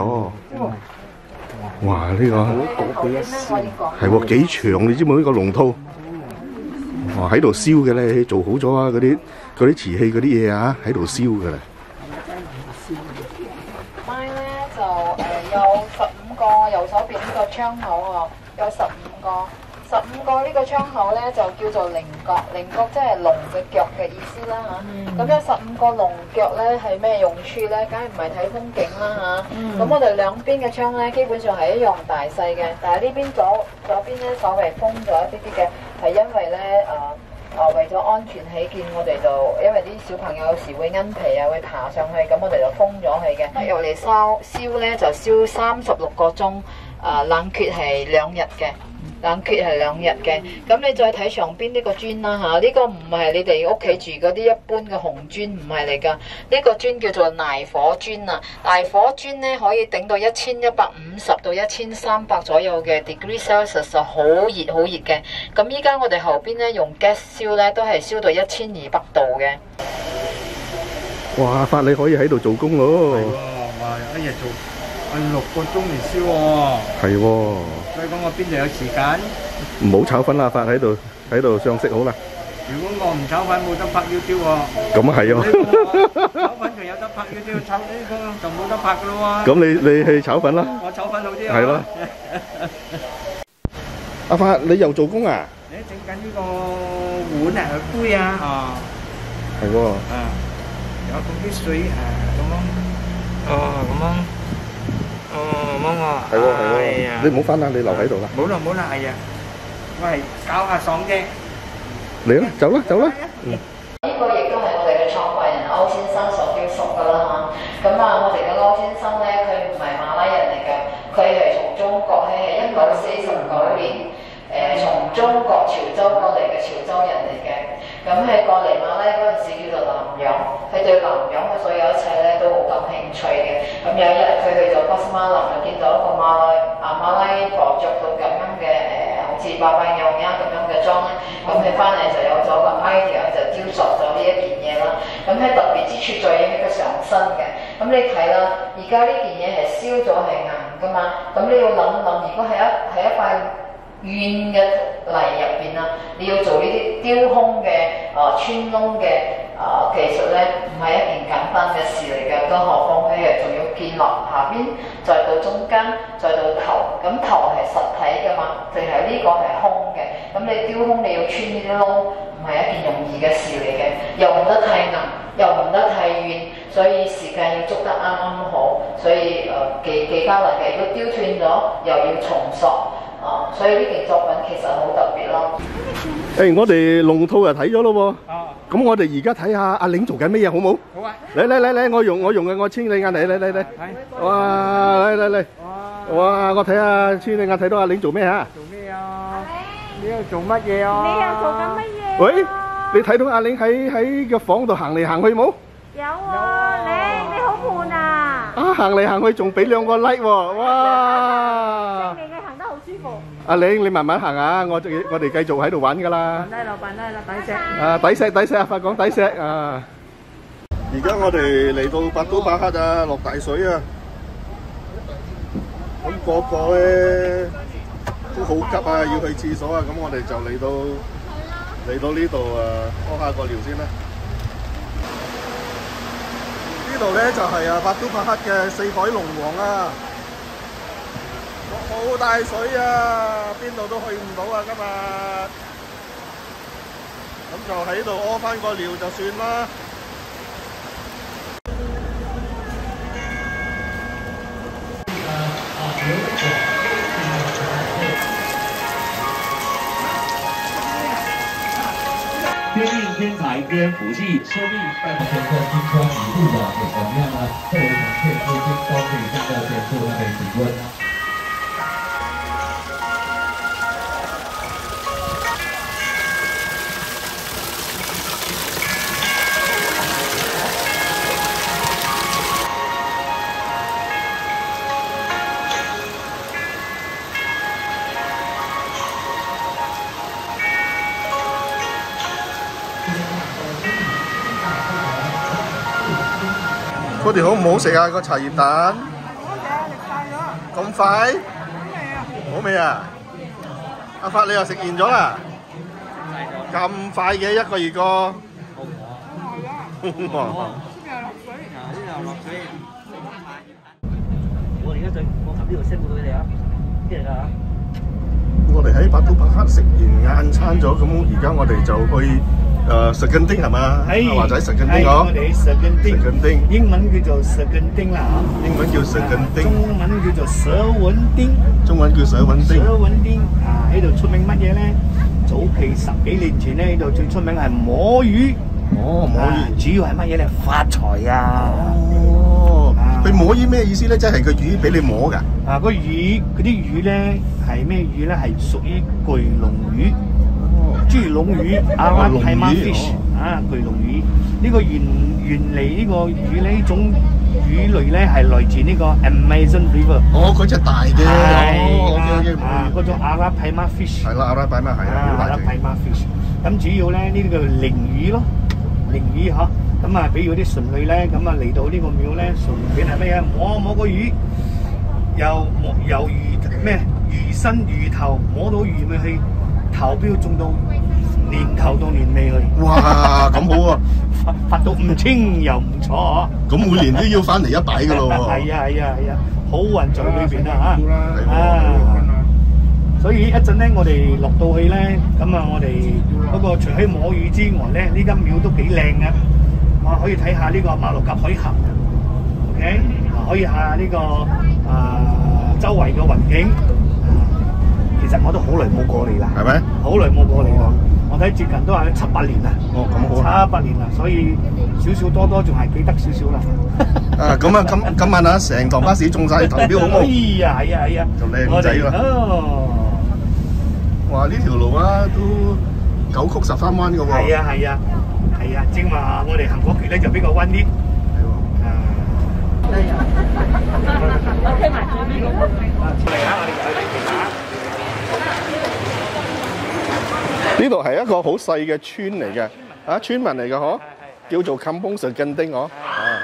哇！呢、這個係喎幾長，你知冇？呢個龍肚。哇！喺度燒嘅咧，做好咗啊！嗰啲嗰啲瓷器嗰啲嘢啊，喺度燒㗎啦。 麥咧就誒有十五個右手邊呢個窗口喎，有十五個，十五個呢個窗口咧就叫做菱角，菱角即係龍嘅腳嘅意思啦嚇。咁有十五個龍腳咧係咩用處咧？梗係唔係睇風景啦嚇。咁我哋兩邊嘅窗咧基本上係一樣大細嘅，但係呢邊左左邊咧稍微封咗一啲啲嘅，係因為咧誒。啊，為咗安全起見，我哋就因為啲小朋友有時會奀皮啊，會爬上去，咁我哋就封咗佢嘅。用嚟燒燒咧就燒三十六個鐘，啊冷卻係兩日嘅，冷卻係兩日嘅。咁你再睇上邊呢個磚啦嚇，呢個唔係你哋屋企住嗰啲一般嘅紅磚，唔係嚟㗎。呢個磚叫做泥火磚啊，泥火磚咧可以頂到一千一百五十到一千三百左右嘅 degree Celsius， 就好熱好熱嘅。咁依家我哋後邊咧用 gas 燒咧都係燒到一千二百度嘅。 哇！法你可以喺度做工咯。 係喎，哇！一日做係六個鐘嚟燒喎。係喎。 所以講我邊度有時間？ 唔好炒粉啦，法喺度喺度上色好啦。 如果我唔炒粉，冇得拍 YouTube 喎。 咁啊係喎。 炒粉仲有得拍 YouTube，炒呢個就冇得拍噶咯喎。 咁你你去炒粉啦。 我炒粉好啲啊。 係咯。阿法，你又做工啊？ 你整緊呢個碗啊，杯啊。啊。 係喎。 啊。有咁啲水誒咁樣。哦，咁樣。哦，咁樣喎。 係喎係喎， 係啊你唔好翻啦，你留喺度啦。 冇啦冇啦，係啊，我係搞下爽啫。 嚟啦，走啦走啦。嗯。 呢個亦都係我哋嘅創辦人歐先生所雕塑㗎啦嚇。咁啊，我哋嘅歐先生咧，佢唔係馬拉人嚟㗎，佢係從中國咧，係一九四十九年誒從中國潮州過嚟嘅潮州人嚟嘅。咁係過嚟馬拉嗰陣時叫做南洋，佢對南洋嘅所有一切咧都好感興趣嘅。咁有一日佢去到巴斯馬林，就見到一個馬拉啊馬拉婆着到咁樣嘅誒，好似巴巴樣樣咁樣嘅裝咧，咁佢翻嚟就有咗個 idea， 就雕塑咗呢一件嘢啦。咁喺特別之處在於佢上身嘅。咁你睇啦，而家呢件嘢係燒咗係硬噶嘛，咁你要諗一諗，如果係一係一塊軟嘅泥入邊啊，你要做呢啲雕空嘅啊穿窿嘅啊技術咧，唔係一件簡單嘅事嚟嘅，更何況佢係仲要建落下邊，再到中間，再到頭，咁頭係實體噶嘛，淨係呢個係空嘅，咁你雕空你要穿呢啲窿，唔係一件容易嘅事嚟嘅，又唔得太硬，又唔得太軟，所以時間要捉得啱啱好，所以誒、呃、幾幾加難嘅，如果雕斷咗又要重塑。啊，所以呢件作品其實好特別咯。 誒，我哋龍套又睇咗咯喎。咁我哋而家睇下阿玲做緊乜嘢，好冇？好啊。嚟嚟嚟嚟，我用我用嘅，我黐你眼嚟嚟嚟嚟。哇！嚟嚟嚟。哇！我睇下黐你眼睇到阿玲做咩嚇？ 做咩啊？你又做乜嘢啊？ 你又做緊乜嘢？ 喂，你睇到阿玲喺喺個房度行嚟行去冇？ 有喎，你你好悶啊！ 啊，行嚟行去仲俾兩個 like 喎，哇！ 你嘅行得好舒服。 阿玲，你慢慢行啊，我我哋繼續喺度玩㗎啦。 辦低啦，辦低啦，抵錫。 啊，抵錫抵錫啊，發講抵錫啊！而家我哋嚟到百都百克啊，落大水啊！咁個個咧都好急啊，要去廁所啊！咁我哋就嚟到嚟到呢度啊，屙下個尿先啦。呢度咧就係啊百都百克嘅四海龍王啊！好大水啊，邊度都去唔到啊！今日咁就喺度屙翻個尿就算啦。 天命天才跟福气收益在现在金川一路的有怎么样呢？作为农业资金都可以向这边做那个提问。 嗰條好唔好食啊？個茶葉蛋咁快，好味啊！阿發你又食完咗啦？咁快嘅一個二個， 我哋而家最我撳呢度 send 到佢哋啊，啲嚟㗎嚇。 我哋喺百都百克食完晏餐咗，咁而家我哋就去。誒石根丁係嘛？係華仔石根丁嗬。我哋石根丁。石根丁。英文叫做石根丁啦嚇。英文叫石根丁。中文叫做蛇穩丁。中文叫蛇穩丁。蛇穩丁啊！喺度出名乜嘢咧？早期十幾年前咧，呢度最出名係摸魚。哦，摸魚。主要係乜嘢咧？發財啊！哦。佢摸魚咩意思咧？即係個魚俾你摸㗎。啊，個魚嗰啲魚咧係咩魚咧？係屬於巨龍魚。豬籠魚阿拉派馬 fish 啊，巨龍魚呢個原原嚟呢個魚呢種魚類咧係來自呢個 Amazon River。哦，嗰隻大嘅。係啊，嗰種阿拉派馬 fish。係啦，阿拉派馬係啊，阿拉派馬 fish。咁主要咧呢啲叫鯪魚咯，鯪魚嗬。咁啊，比如啲純類咧，咁啊嚟到呢個廟咧，順便係咩嘢？摸摸個魚，由由魚咩魚身魚頭摸到魚咪去。投標中到年頭到年尾去，哇！咁好啊，發發到唔清又唔錯嗬。咁每年都要翻嚟一擺噶咯喎。係啊係啊係啊，好運在裏邊啊嚇。啊，所以一陣咧，我哋落到去咧，咁啊，我哋嗰個除咗摸魚之外咧，呢間廟都幾靚嘅。我可以睇下呢個馬六甲海峽 ，OK， 可以下呢個啊周圍影。其實我都好耐冇過嚟啦， 係咪？ 好耐冇過嚟啦。我睇接近都係七八年啦。 哦，咁好七八年啦，所以少少多多仲係記得少少啦。 啊，咁啊，今今晚啊，成堂巴士中晒頭標好冇？ 哎呀，係啊係啊， 就靚仔啦。 哦， 哇！呢條路啊，都九曲十三彎嘅喎。 係啊係啊係啊，正話我哋行嗰橛咧就比較彎啲。 係喎。 我聽埋最尾嗰個。 嚟啊！我哋又去嚟啊！ 呢度係一個好細嘅村嚟嘅，啊村民嚟嘅嗬，叫做冚崩石根丁嗬。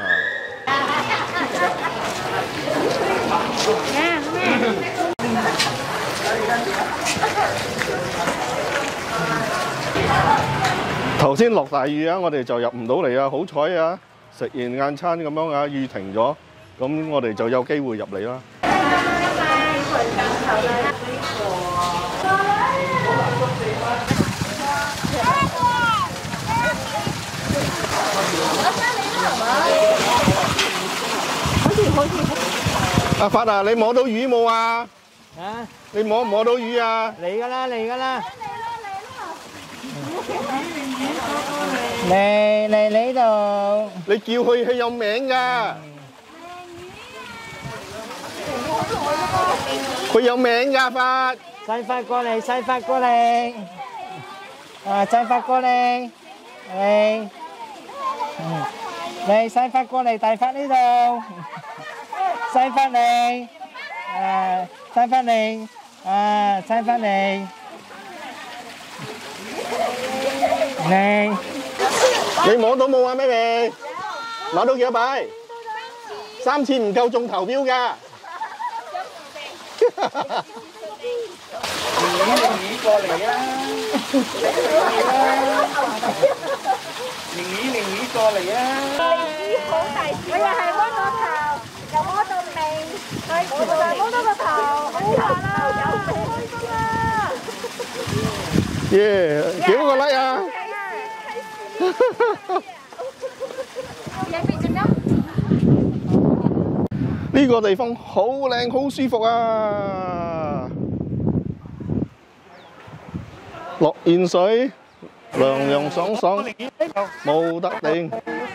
頭先落大雨啊，我哋就入唔到嚟啊，好彩啊，食完晏餐咁樣啊，雨停咗，咁我哋就有機會入嚟啦。阿發啊，你摸到魚冇啊？ 啊！ 你摸唔摸到魚啊？ 嚟㗎啦，嚟㗎啦！嚟嚟呢度。 你叫佢係有名㗎。佢有名㗎，發。 細發過嚟，細發過嚟。啊，細發過嚟。嚟。嗯。嚟細發過嚟，大發呢度。細發嚟。啊，細發嚟。啊，細發嚟。嚟。 你摸到冇啊，咩咪？攞到幾多幣？三次唔夠中投標㗎。 靈兒過嚟啊！靈兒靈兒過嚟啊！ 靈兒好大隻，我又係摸到頭，又摸到尾，又摸到個頭，好下啦，有開心啦！ 耶！幾多個 like 啊？呢個地方好靚，好舒服啊！落鹽水，涼涼爽爽，冇得頂。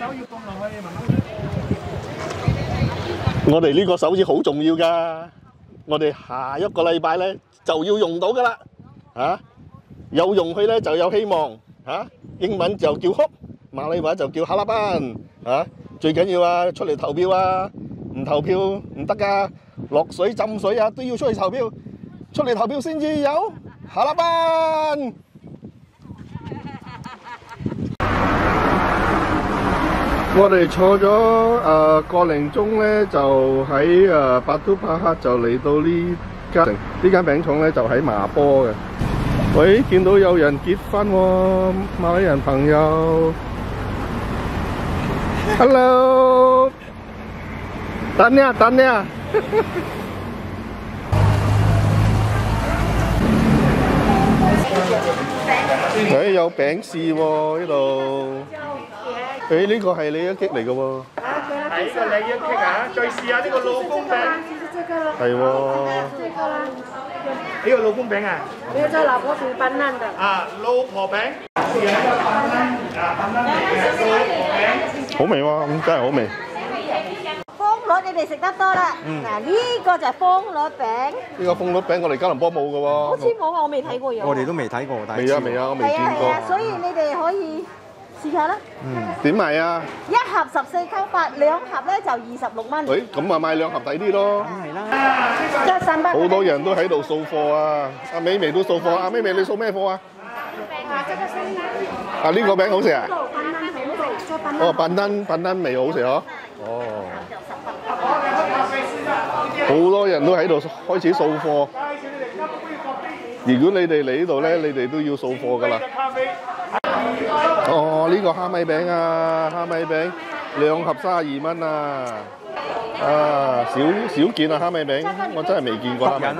我哋呢個手指好重要㗎，我哋下一個禮拜咧就要用到㗎啦，嚇！有用佢咧就有希望，嚇！英文就叫 hope， 馬來話就叫哈拉班，嚇！最緊要啊，出嚟投票啊！唔投票唔得㗎，落水浸水啊都要出去投票，出嚟投票先至有哈拉班。我哋坐咗誒個零鐘咧，就喺誒巴都帕克就嚟到呢間呢間餅廠咧，就喺麻坡嘅。喂，見到有人結婚喎，馬來人朋友 ，Hello。等你啊，等你啊！誒有餅試喎呢度。誒呢個係你一擊嚟嘅喎。 係呢個你一擊啊！再試下呢個老公餅。 係喎。 呢個老公餅啊？ 呢個老婆餅班蘭的。 啊，老婆餅。試下呢個班蘭啊，班蘭嚟嘅老婆餅。 好味喎，咁真係好味。 蜂蜜你哋食得多啦，嗱呢個就係蜂蜜餅。 呢個蜂蜜餅我哋吉隆坡冇嘅喎。 好似冇啊，我未睇過有。 我哋都未睇過，但係未啊未啊，我未見過。 係啊，所以你哋可以試下啦。 嗯，點賣啊？ 一盒十四溝八，兩盒咧就二十六蚊。 喂，咁啊買兩盒抵啲咯。 梗係啦。 即係三百。 好多人都喺度掃貨啊！阿美眉都掃貨，阿美眉你掃咩貨啊？啊呢個餅好食啊？哦，笨丹笨丹味好食嗬。哦。好多人都喺度開始掃貨。如果你哋嚟呢度咧，你哋都要掃貨噶啦。哦，呢個蝦米餅啊，蝦米餅兩盒三十二蚊啊！啊，少少見啊蝦米餅，我真係未見過蝦米餅。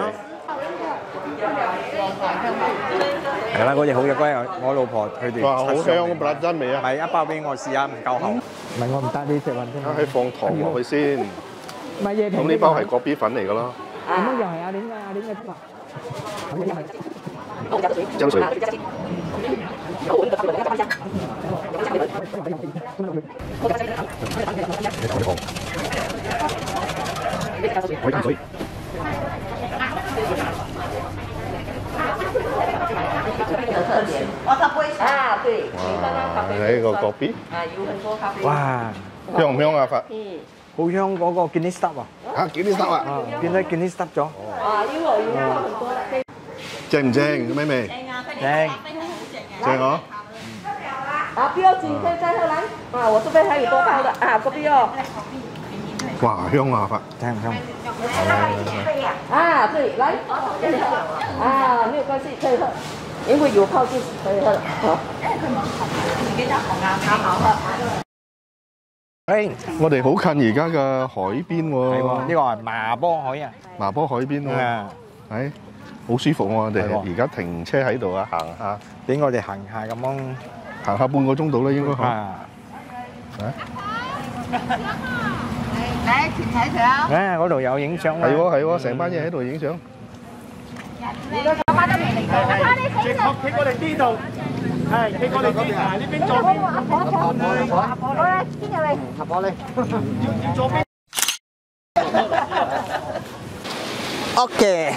係啦，嗰隻好嘅龜，我老婆佢哋。 哇，好香，白真味啊！ 係一包俾我試下，唔夠厚。唔係我唔得呢隻雲吞。 可以放糖落去先。 乜嘢？ 咁呢包係國 B 粉嚟㗎咯。 咁樣又係啊？點解？ 江水。海灘水。 啊，對， 哇！你個角邊， 啊，有很多咖啡。 哇， 香唔香啊？發嗯。 好香嗰個健力濕啊！ 嚇幾啲濕啊？ 啊，變咗健力濕咗。 啊，因為我有很多。 正唔正？咩味？ 正。 正哦。 啊，不要緊，可以再喝來。啊，我這邊還有多包的啊，嗰邊哦。 哇，香啊！發正唔香？ 啊，對，來。啊，沒有關係，可以喝，因為有泡就是可以喝的。好。自己就紅啊，啱好喝。 誒， 我哋好近而家嘅海邊喎。 係喎，呢個係麻坡海啊。 麻坡海邊喎。 啊， 係好舒服喎！我哋係喎而家停車喺度啊，行下， 俾我哋行下咁樣。 行下半個鐘度啦，應該嚇。 啊！ 嚟團體相。 啊，嗰度有影相啊。 係喎係喎，成班嘢喺度影相。 阿媽都未嚟過。阿媽你死啦！ 企過嚟呢度，係企過嚟呢邊，呢邊左邊。 阿婆阿婆阿婆，好啦，邊入嚟？ 阿婆你，要要左邊。 OK。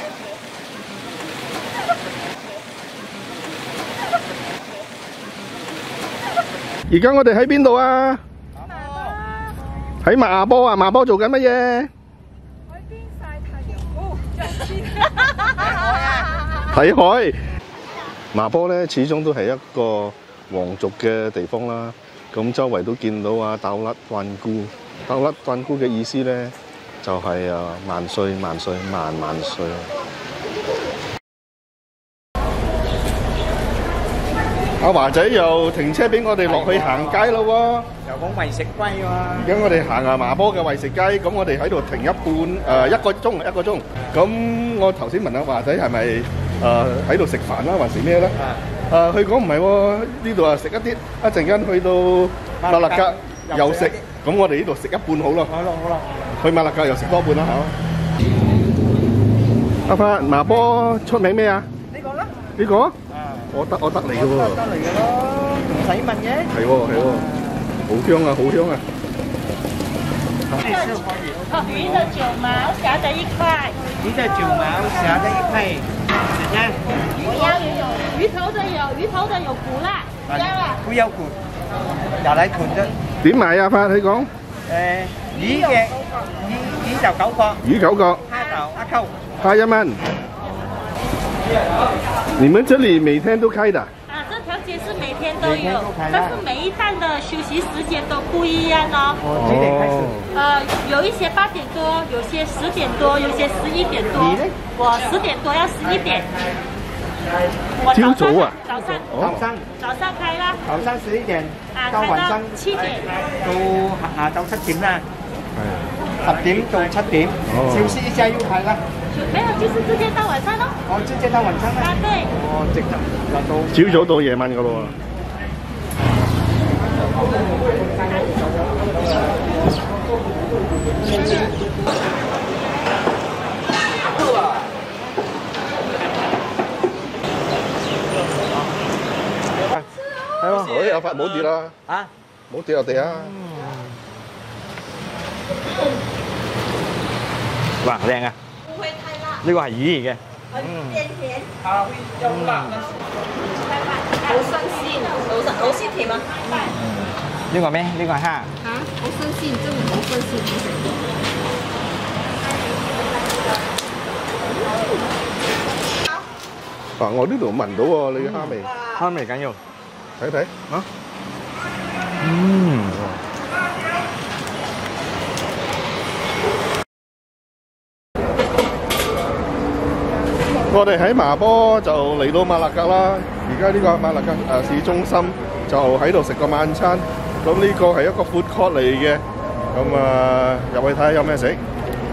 而家我哋喺邊度啊？喺麻坡啊！麻坡做緊乜嘢？ 海邊曬太陽。哦， 睇海。麻坡咧，始終都係一個皇族嘅地方啦。咁周圍都見到啊，斗笠關姑。斗笠關姑嘅意思咧，就係啊萬歲萬歲萬萬歲。阿華仔又停車俾我哋落去行街咯喎。 又講為食龜喎。 而家我哋行下麻坡嘅為食街，咁我哋喺度停一半誒一個鐘一個鐘。咁我頭先問阿華仔係咪誒喺度食飯啦，還是咩咧？誒佢講唔係喎，呢度啊食一啲，一陣間去到馬勒格又食，咁我哋呢度食一半好咯。 好咯好咯。 去馬勒格又食多半啦嚇。阿發麻坡出名咩啊？ 呢個啦。 呢個？我得我得嚟嘅喎， 得嚟嘅咯，唔使問嘅。 係喎係喎，好香啊好香啊！ 魚的九毛，蝦的一塊。 魚的九毛，蝦的一塊，怎樣？ 我要有魚頭的有，魚頭的有骨啦，要啦。 都有骨，又嚟盤啫。 點買啊？發你講。 誒，魚嘅魚魚就九個， 魚九個， 蝦就一溝， 蝦一蚊。你們這裡每天都開的？ 啊，這條街是每天都有，但是每一站的休息時間都不一樣哦。 哦，幾點開始？ 呃，有一些八點多，有些十點多，有些十一點多。你呢？我十點多要十一點。 朝早啊？ 早上。 早上。 早上開啦。 早上十一點啊， 到晚上七點。 到下晝七點啦。十點到七點，休息一下又開啦。 沒有，就是直接到晚上咯。 哦，直接到晚上啦。 啊，對。 哦，直接落到。 朝早到夜晚噶咯喎。係喎，哎，阿發冇跌啦。 啊？ 冇跌落地啊！ 哇，靚啊！呢個係魚嚟嘅。嗯。 啊，會有辣嘅。好新鮮，老實好鮮甜啊！ 呢個咩？呢個係蝦。 嚇，好新鮮，真係好新鮮。 嗱，我呢度聞到喎，你嘅蝦味。 蝦味緊要。 睇睇啊！ 嗯。 我哋喺麻坡就嚟到馬勒格啦，而家呢個馬勒格誒市中心就喺度食個晚餐，咁呢個係一個 food court 嚟嘅，咁啊入去睇下有咩食。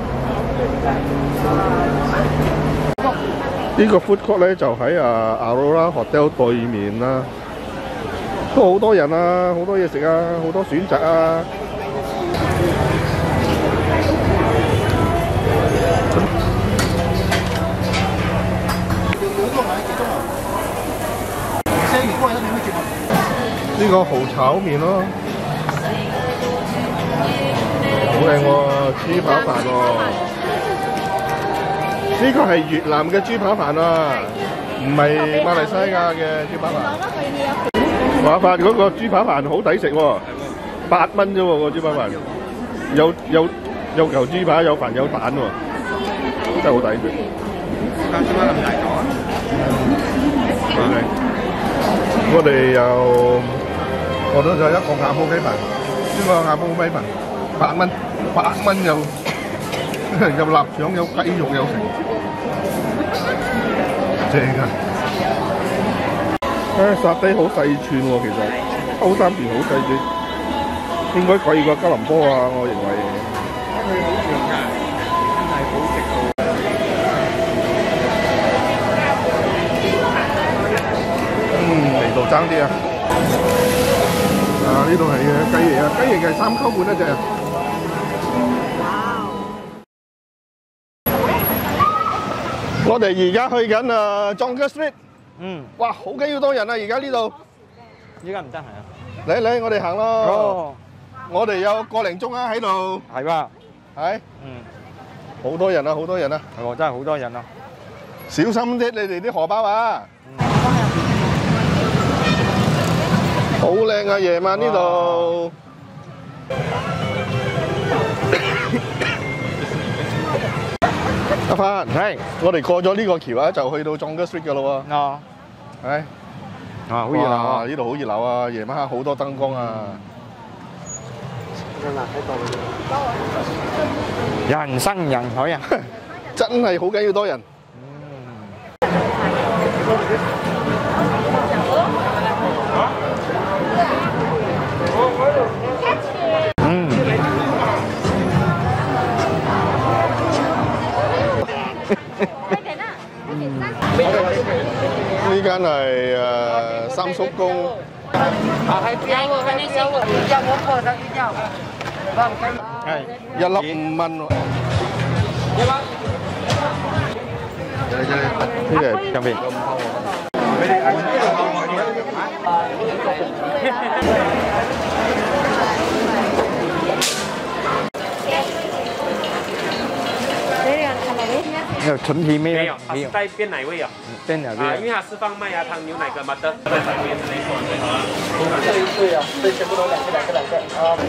呢個 food court 咧就喺啊 Aurora Hotel 對面啦，都好多人啊，好多嘢食啊，好多選擇啊。 個蠔炒麵咯，好靚喎，豬扒飯喎。呢個係越南嘅豬扒飯啊，唔係馬來西亞嘅豬扒飯。話法嗰個豬扒飯好抵食喎，八蚊啫喎個豬扒飯，有有有嚿豬扒，有飯有蛋喎，真係好抵食。點解咁大嚿啊？我哋又我都就一個亞煲雞飯，呢個亞煲雞飯八蚊，八蚊又有臘腸有雞肉有成，正啊！誒沙爹好細串喎，其實歐三件好細串，應該貴過吉隆坡啊，我認為。味道爭啲啊！啊呢度係嘅雞翼啊，雞翼係三溝半一隻。我哋而家去緊啊 Jonker Street。嗯。哇，好緊要多人啊！而家呢度。 依家唔得閒啊！ 嚟嚟，我哋行咯。哦。我哋有個零鐘啊喺度。 係喎。 係。 嗯。 好多人啊！好多人啊！ 係喎，真係好多人啊！ 小心啲，你哋啲荷包啊！好靚啊！夜晚呢度，阿芬，係，我哋過咗呢個橋啊，就去到 Jonker Street 㗎咯喎。哦，係，啊，好熱鬧啊！呢度好熱鬧啊！夜晚黑好多燈光啊！ 人山人海啊！ 真係好緊要多人。嗯。呢間係誒三叔公。係一粒五蚊喎。呢個係上邊。 有纯皮没没有，它是带变奶味啊。 变奶味啊，因为它是放麦芽糖、牛奶跟马德在上面。 对对啊，这全部都两个两个两个啊。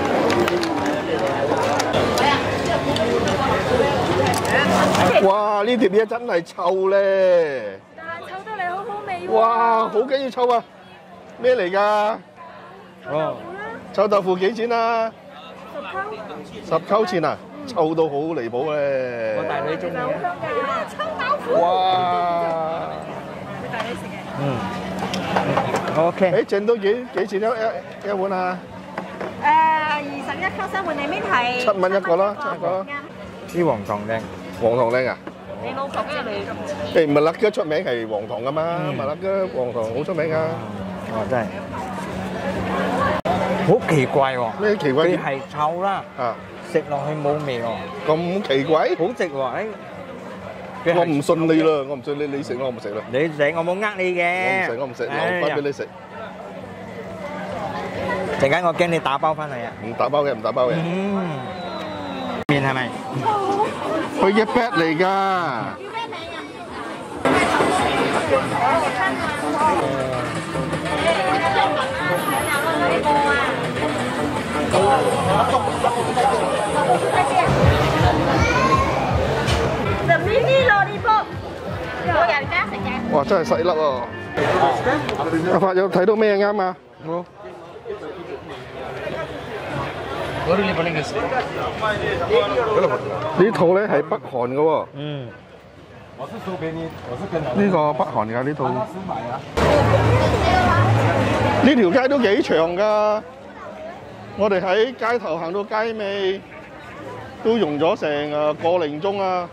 哇！呢碟嘢真係臭咧！ 但係臭得嚟好好味喎！ 哇！好緊要臭啊！咩嚟㗎？ 哦， 臭豆腐幾錢啊？十溝錢啊！臭到好離譜咧！ 我大女中意啊！ 臭豆腐！ 哇！ 會帶你食嘅。 嗯。OK。 誒，整到幾幾錢一一一碗啊？ 誒，二十一溝三碗，裏面係七蚊一個啦，七個啦。 啲黃糖靚， 黃糖靚啊！ 你冇熟啫你。 誒，麥辣雞出名係黃糖噶嘛？麥辣雞黃糖好出名噶。 哦，真係。好奇怪喎！ 咩奇怪？ 佢係臭啦。啊。食落去冇味喎， 咁奇怪？ 好食喎！誒， 我唔信你啦，我唔信你，你食我唔食啦。 你食我冇呃你嘅。 我唔食，我唔食，留翻俾你食。 陣間我驚你打包翻嚟啊！ 唔打包嘅，唔打包嘅。 嗯，麵係咪？ 佢嘅 bag 嚟㗎。 就 mini lollipop，老人家食嘅。 哇！真係細粒喎。阿發有睇到咩啱啊？我。呢套咧係北韓嘅喎。嗯。呢個北韓㗎呢套。呢條街都幾長㗎。我哋喺街頭行到街尾，都用咗成誒個零鐘啊！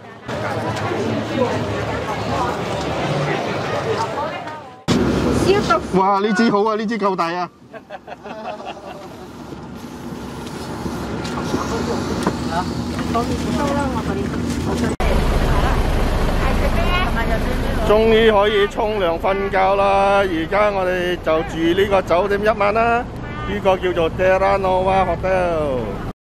哇！呢支好啊，呢支夠大啊！終於可以沖涼瞓覺啦！而家我哋就住呢個酒店一晚啦〜 呢個叫做 Terra Nova Hotel。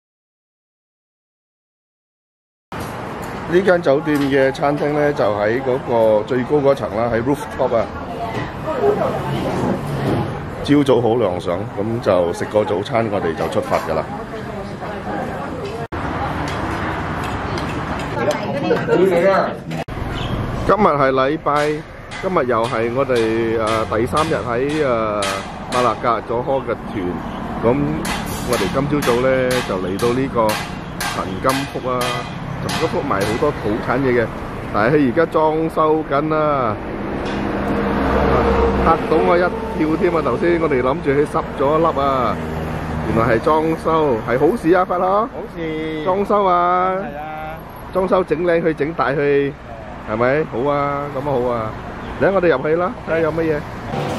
呢間酒店嘅餐廳咧就喺嗰個最高嗰層啦，喺 rooftop 啊。朝早好涼爽，咁就食個早餐，我哋就出發㗎啦。今日係禮拜，今日又係我哋誒、呃、第三日喺誒馬勒格佐科嘅團，咁我哋今朝早咧就嚟到呢個陳金福啊，陳金福賣好多土產嘢嘅，但係佢而家裝修緊啦，嚇到我一跳添啊！頭先我哋諗住佢濕咗一粒啊，原來係裝修，係好事啊！發嗬，好事，裝修啊，係啊，裝修整靚佢，整大佢。係咪？好啊，咁啊好啊！嚟，我哋入去啦，睇下有乜嘢。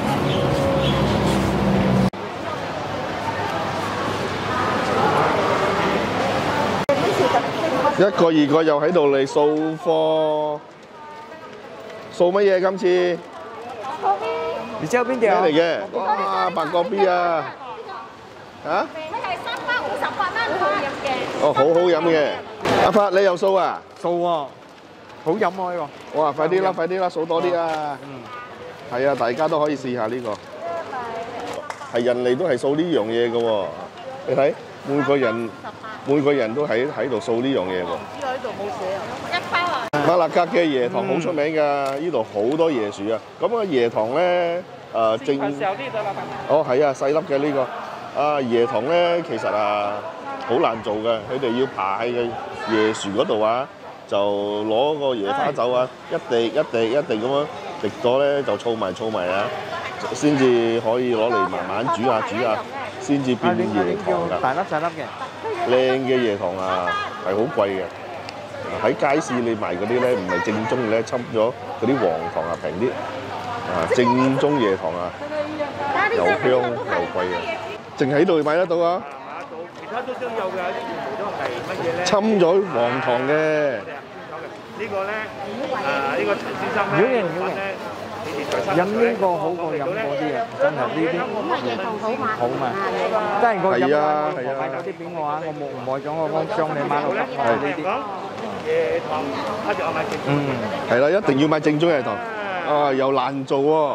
一個二個又喺度嚟掃貨，掃乜嘢今次？你知道邊條？咩嚟嘅？哇，白果 B 啊！嚇？佢係三百五十八蚊，好飲嘅。哦，好好飲嘅。阿發，你又掃啊？掃喎。好飲啊！呢個哇，快啲啦，快啲啦，數多啲啊！嗯，係啊，大家都可以試下呢個。係人嚟都係掃呢樣嘢嘅喎，你睇每個人每個人都喺喺度掃呢樣嘢喎。呢個呢度冇寫啊，一包啊！馬勒格嘅椰糖好出名㗎，呢度好多椰樹啊。咁啊椰糖咧誒正哦係啊細粒嘅呢個啊椰糖咧其實啊好難做嘅，佢哋要爬喺個椰樹嗰度啊。就攞個椰花酒啊，一滴一滴一滴咁樣滴咗咧，就儲埋儲埋啊，先至可以攞嚟慢慢煮下煮下，先至變椰糖㗎。大粒細粒嘅，靚嘅椰糖啊，係好貴嘅。喺街市你賣嗰啲咧，唔係正宗嘅咧，侵咗嗰啲黃糖啊平啲，啊正宗椰糖啊，又香又貴嘅，淨喺度買得到啊！買得到，其他都都有㗎，除咗係乜嘢咧？侵咗黃糖嘅。呢個咧，誒呢個陳先生咧，咧飲呢個好過飲嗰啲啊！真係呢啲椰糖好嘛，好嘛，真係我飲啊！我買多啲俾我啊！我冇唔愛咗，我幫將你買落嚟。係呢啲椰糖，一定要買正宗。嗯，係啦，一定要買正宗椰糖。啊，又難做喎。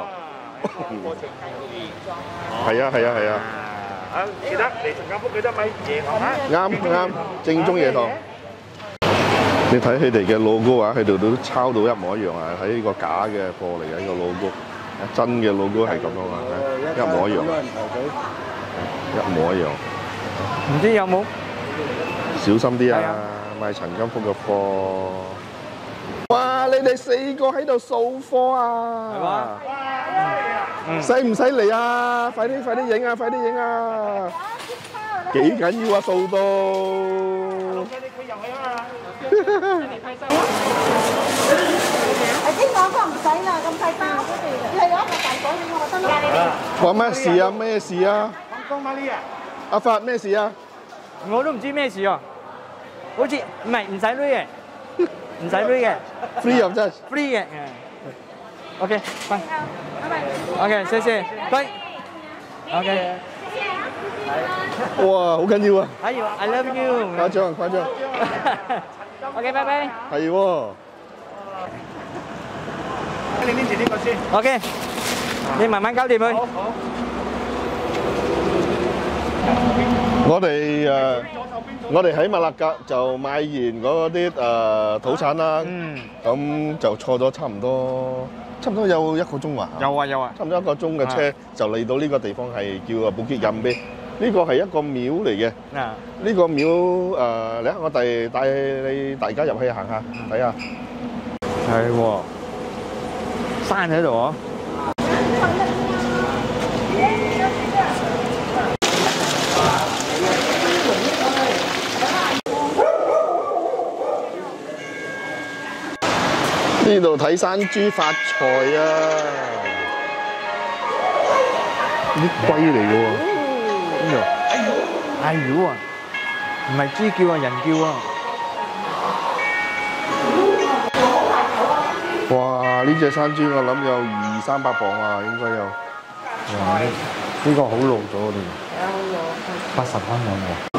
係啊係啊係啊！啊，記得嚟陳家福記得買椰糖啊！啱啱，正宗椰糖。你睇佢哋嘅 logo 啊，佢哋都抄到一模一樣啊！睇呢個假嘅貨嚟嘅呢個 logo，真嘅 logo 係咁樣啊，一模一樣，一模一樣。唔知有冇？小心啲啊！買陳金福嘅貨。哇！你哋四個喺度掃貨啊！係嘛？使唔使嚟啊？快啲快啲影啊！快啲影啊！幾緊要啊！掃到。誒，啲我都唔使啦，咁細包，你攞個大袋俾我得啦。話咩事啊？咩事啊？阿發咩事啊？ 我都唔知咩事啊，好似唔係唔使鐳嘅，唔使鐳嘅 ，free 入真係 free 嘅。OK， 拜，OK， 謝謝，拜 ，OK。 哇，好緊要啊！ 還有 I love you。 誇張誇張。 OK， 拜拜。 係喎。 你拎住呢個先。 OK， 你慢慢搞掂佢。 好好。 我哋誒，我哋喺馬勒格就買完嗰啲誒土產啦，咁就坐咗差唔多，差唔多有一個鐘啊。 有啊有啊。 差唔多一個鐘嘅車就嚟到呢個地方係叫啊布吉任比。呢個係一個廟嚟嘅，呢個廟誒，嚟我帶帶你大家入去行下睇下。 係喎，山喺度啊！ 呢度睇山豬發財啊！啲龜嚟嘅喎。邊度？ 哎呦啊！唔係豬叫啊，人叫啊！ 哇！呢隻山豬我諗有二三百磅啊，應該有。 哇！呢個好老咗呢。 八十蚊有冇？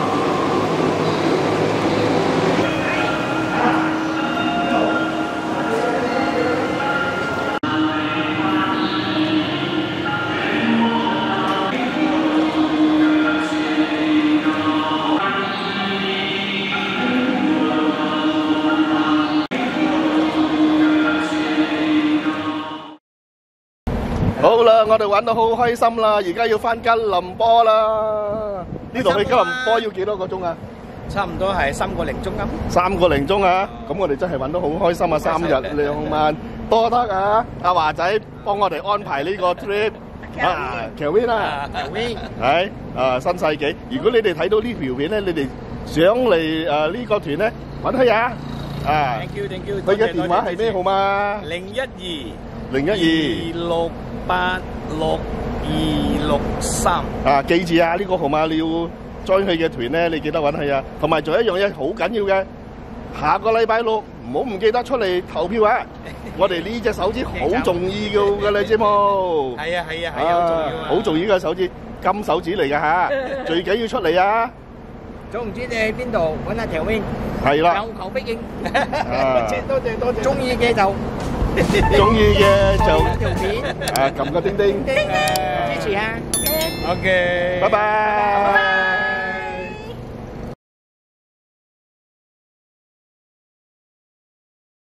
好啦，我哋玩到好開心啦，而家要翻吉隆坡啦。呢度去吉隆坡要幾多個鐘啊？ 差唔多係三個零鐘咁。 三個零鐘啊！咁我哋真係玩得好開心啊！三日兩晚，多得啊！阿華仔幫我哋安排呢個 trip 啊 ，Kelvin 啊 ，Kelvin 係啊新世紀。如果你哋睇到呢條片咧，你哋想嚟誒呢個團咧，揾佢啊！啊 ，thank you，thank you。 佢嘅電話係咩號碼？ 零一二零一二二六八六二六三。 啊，記住啊！呢個號碼你要 join 佢嘅團咧，你記得揾佢啊。同埋仲有一樣嘢好緊要嘅，下個禮拜六唔好唔記得出嚟投票啊！我哋呢隻手指好重要㗎，你知冇？ 係啊係啊係啊，好重要啊！ 好重要嘅手指，金手指嚟㗎嚇，最緊要出嚟啊！ 總唔知你喺邊度揾阿條 wing？ 係啦， 有求必應。 啊多謝多謝。中意嘅就中意嘅就條片啊撳個叮叮， 支持下。OK。 拜拜。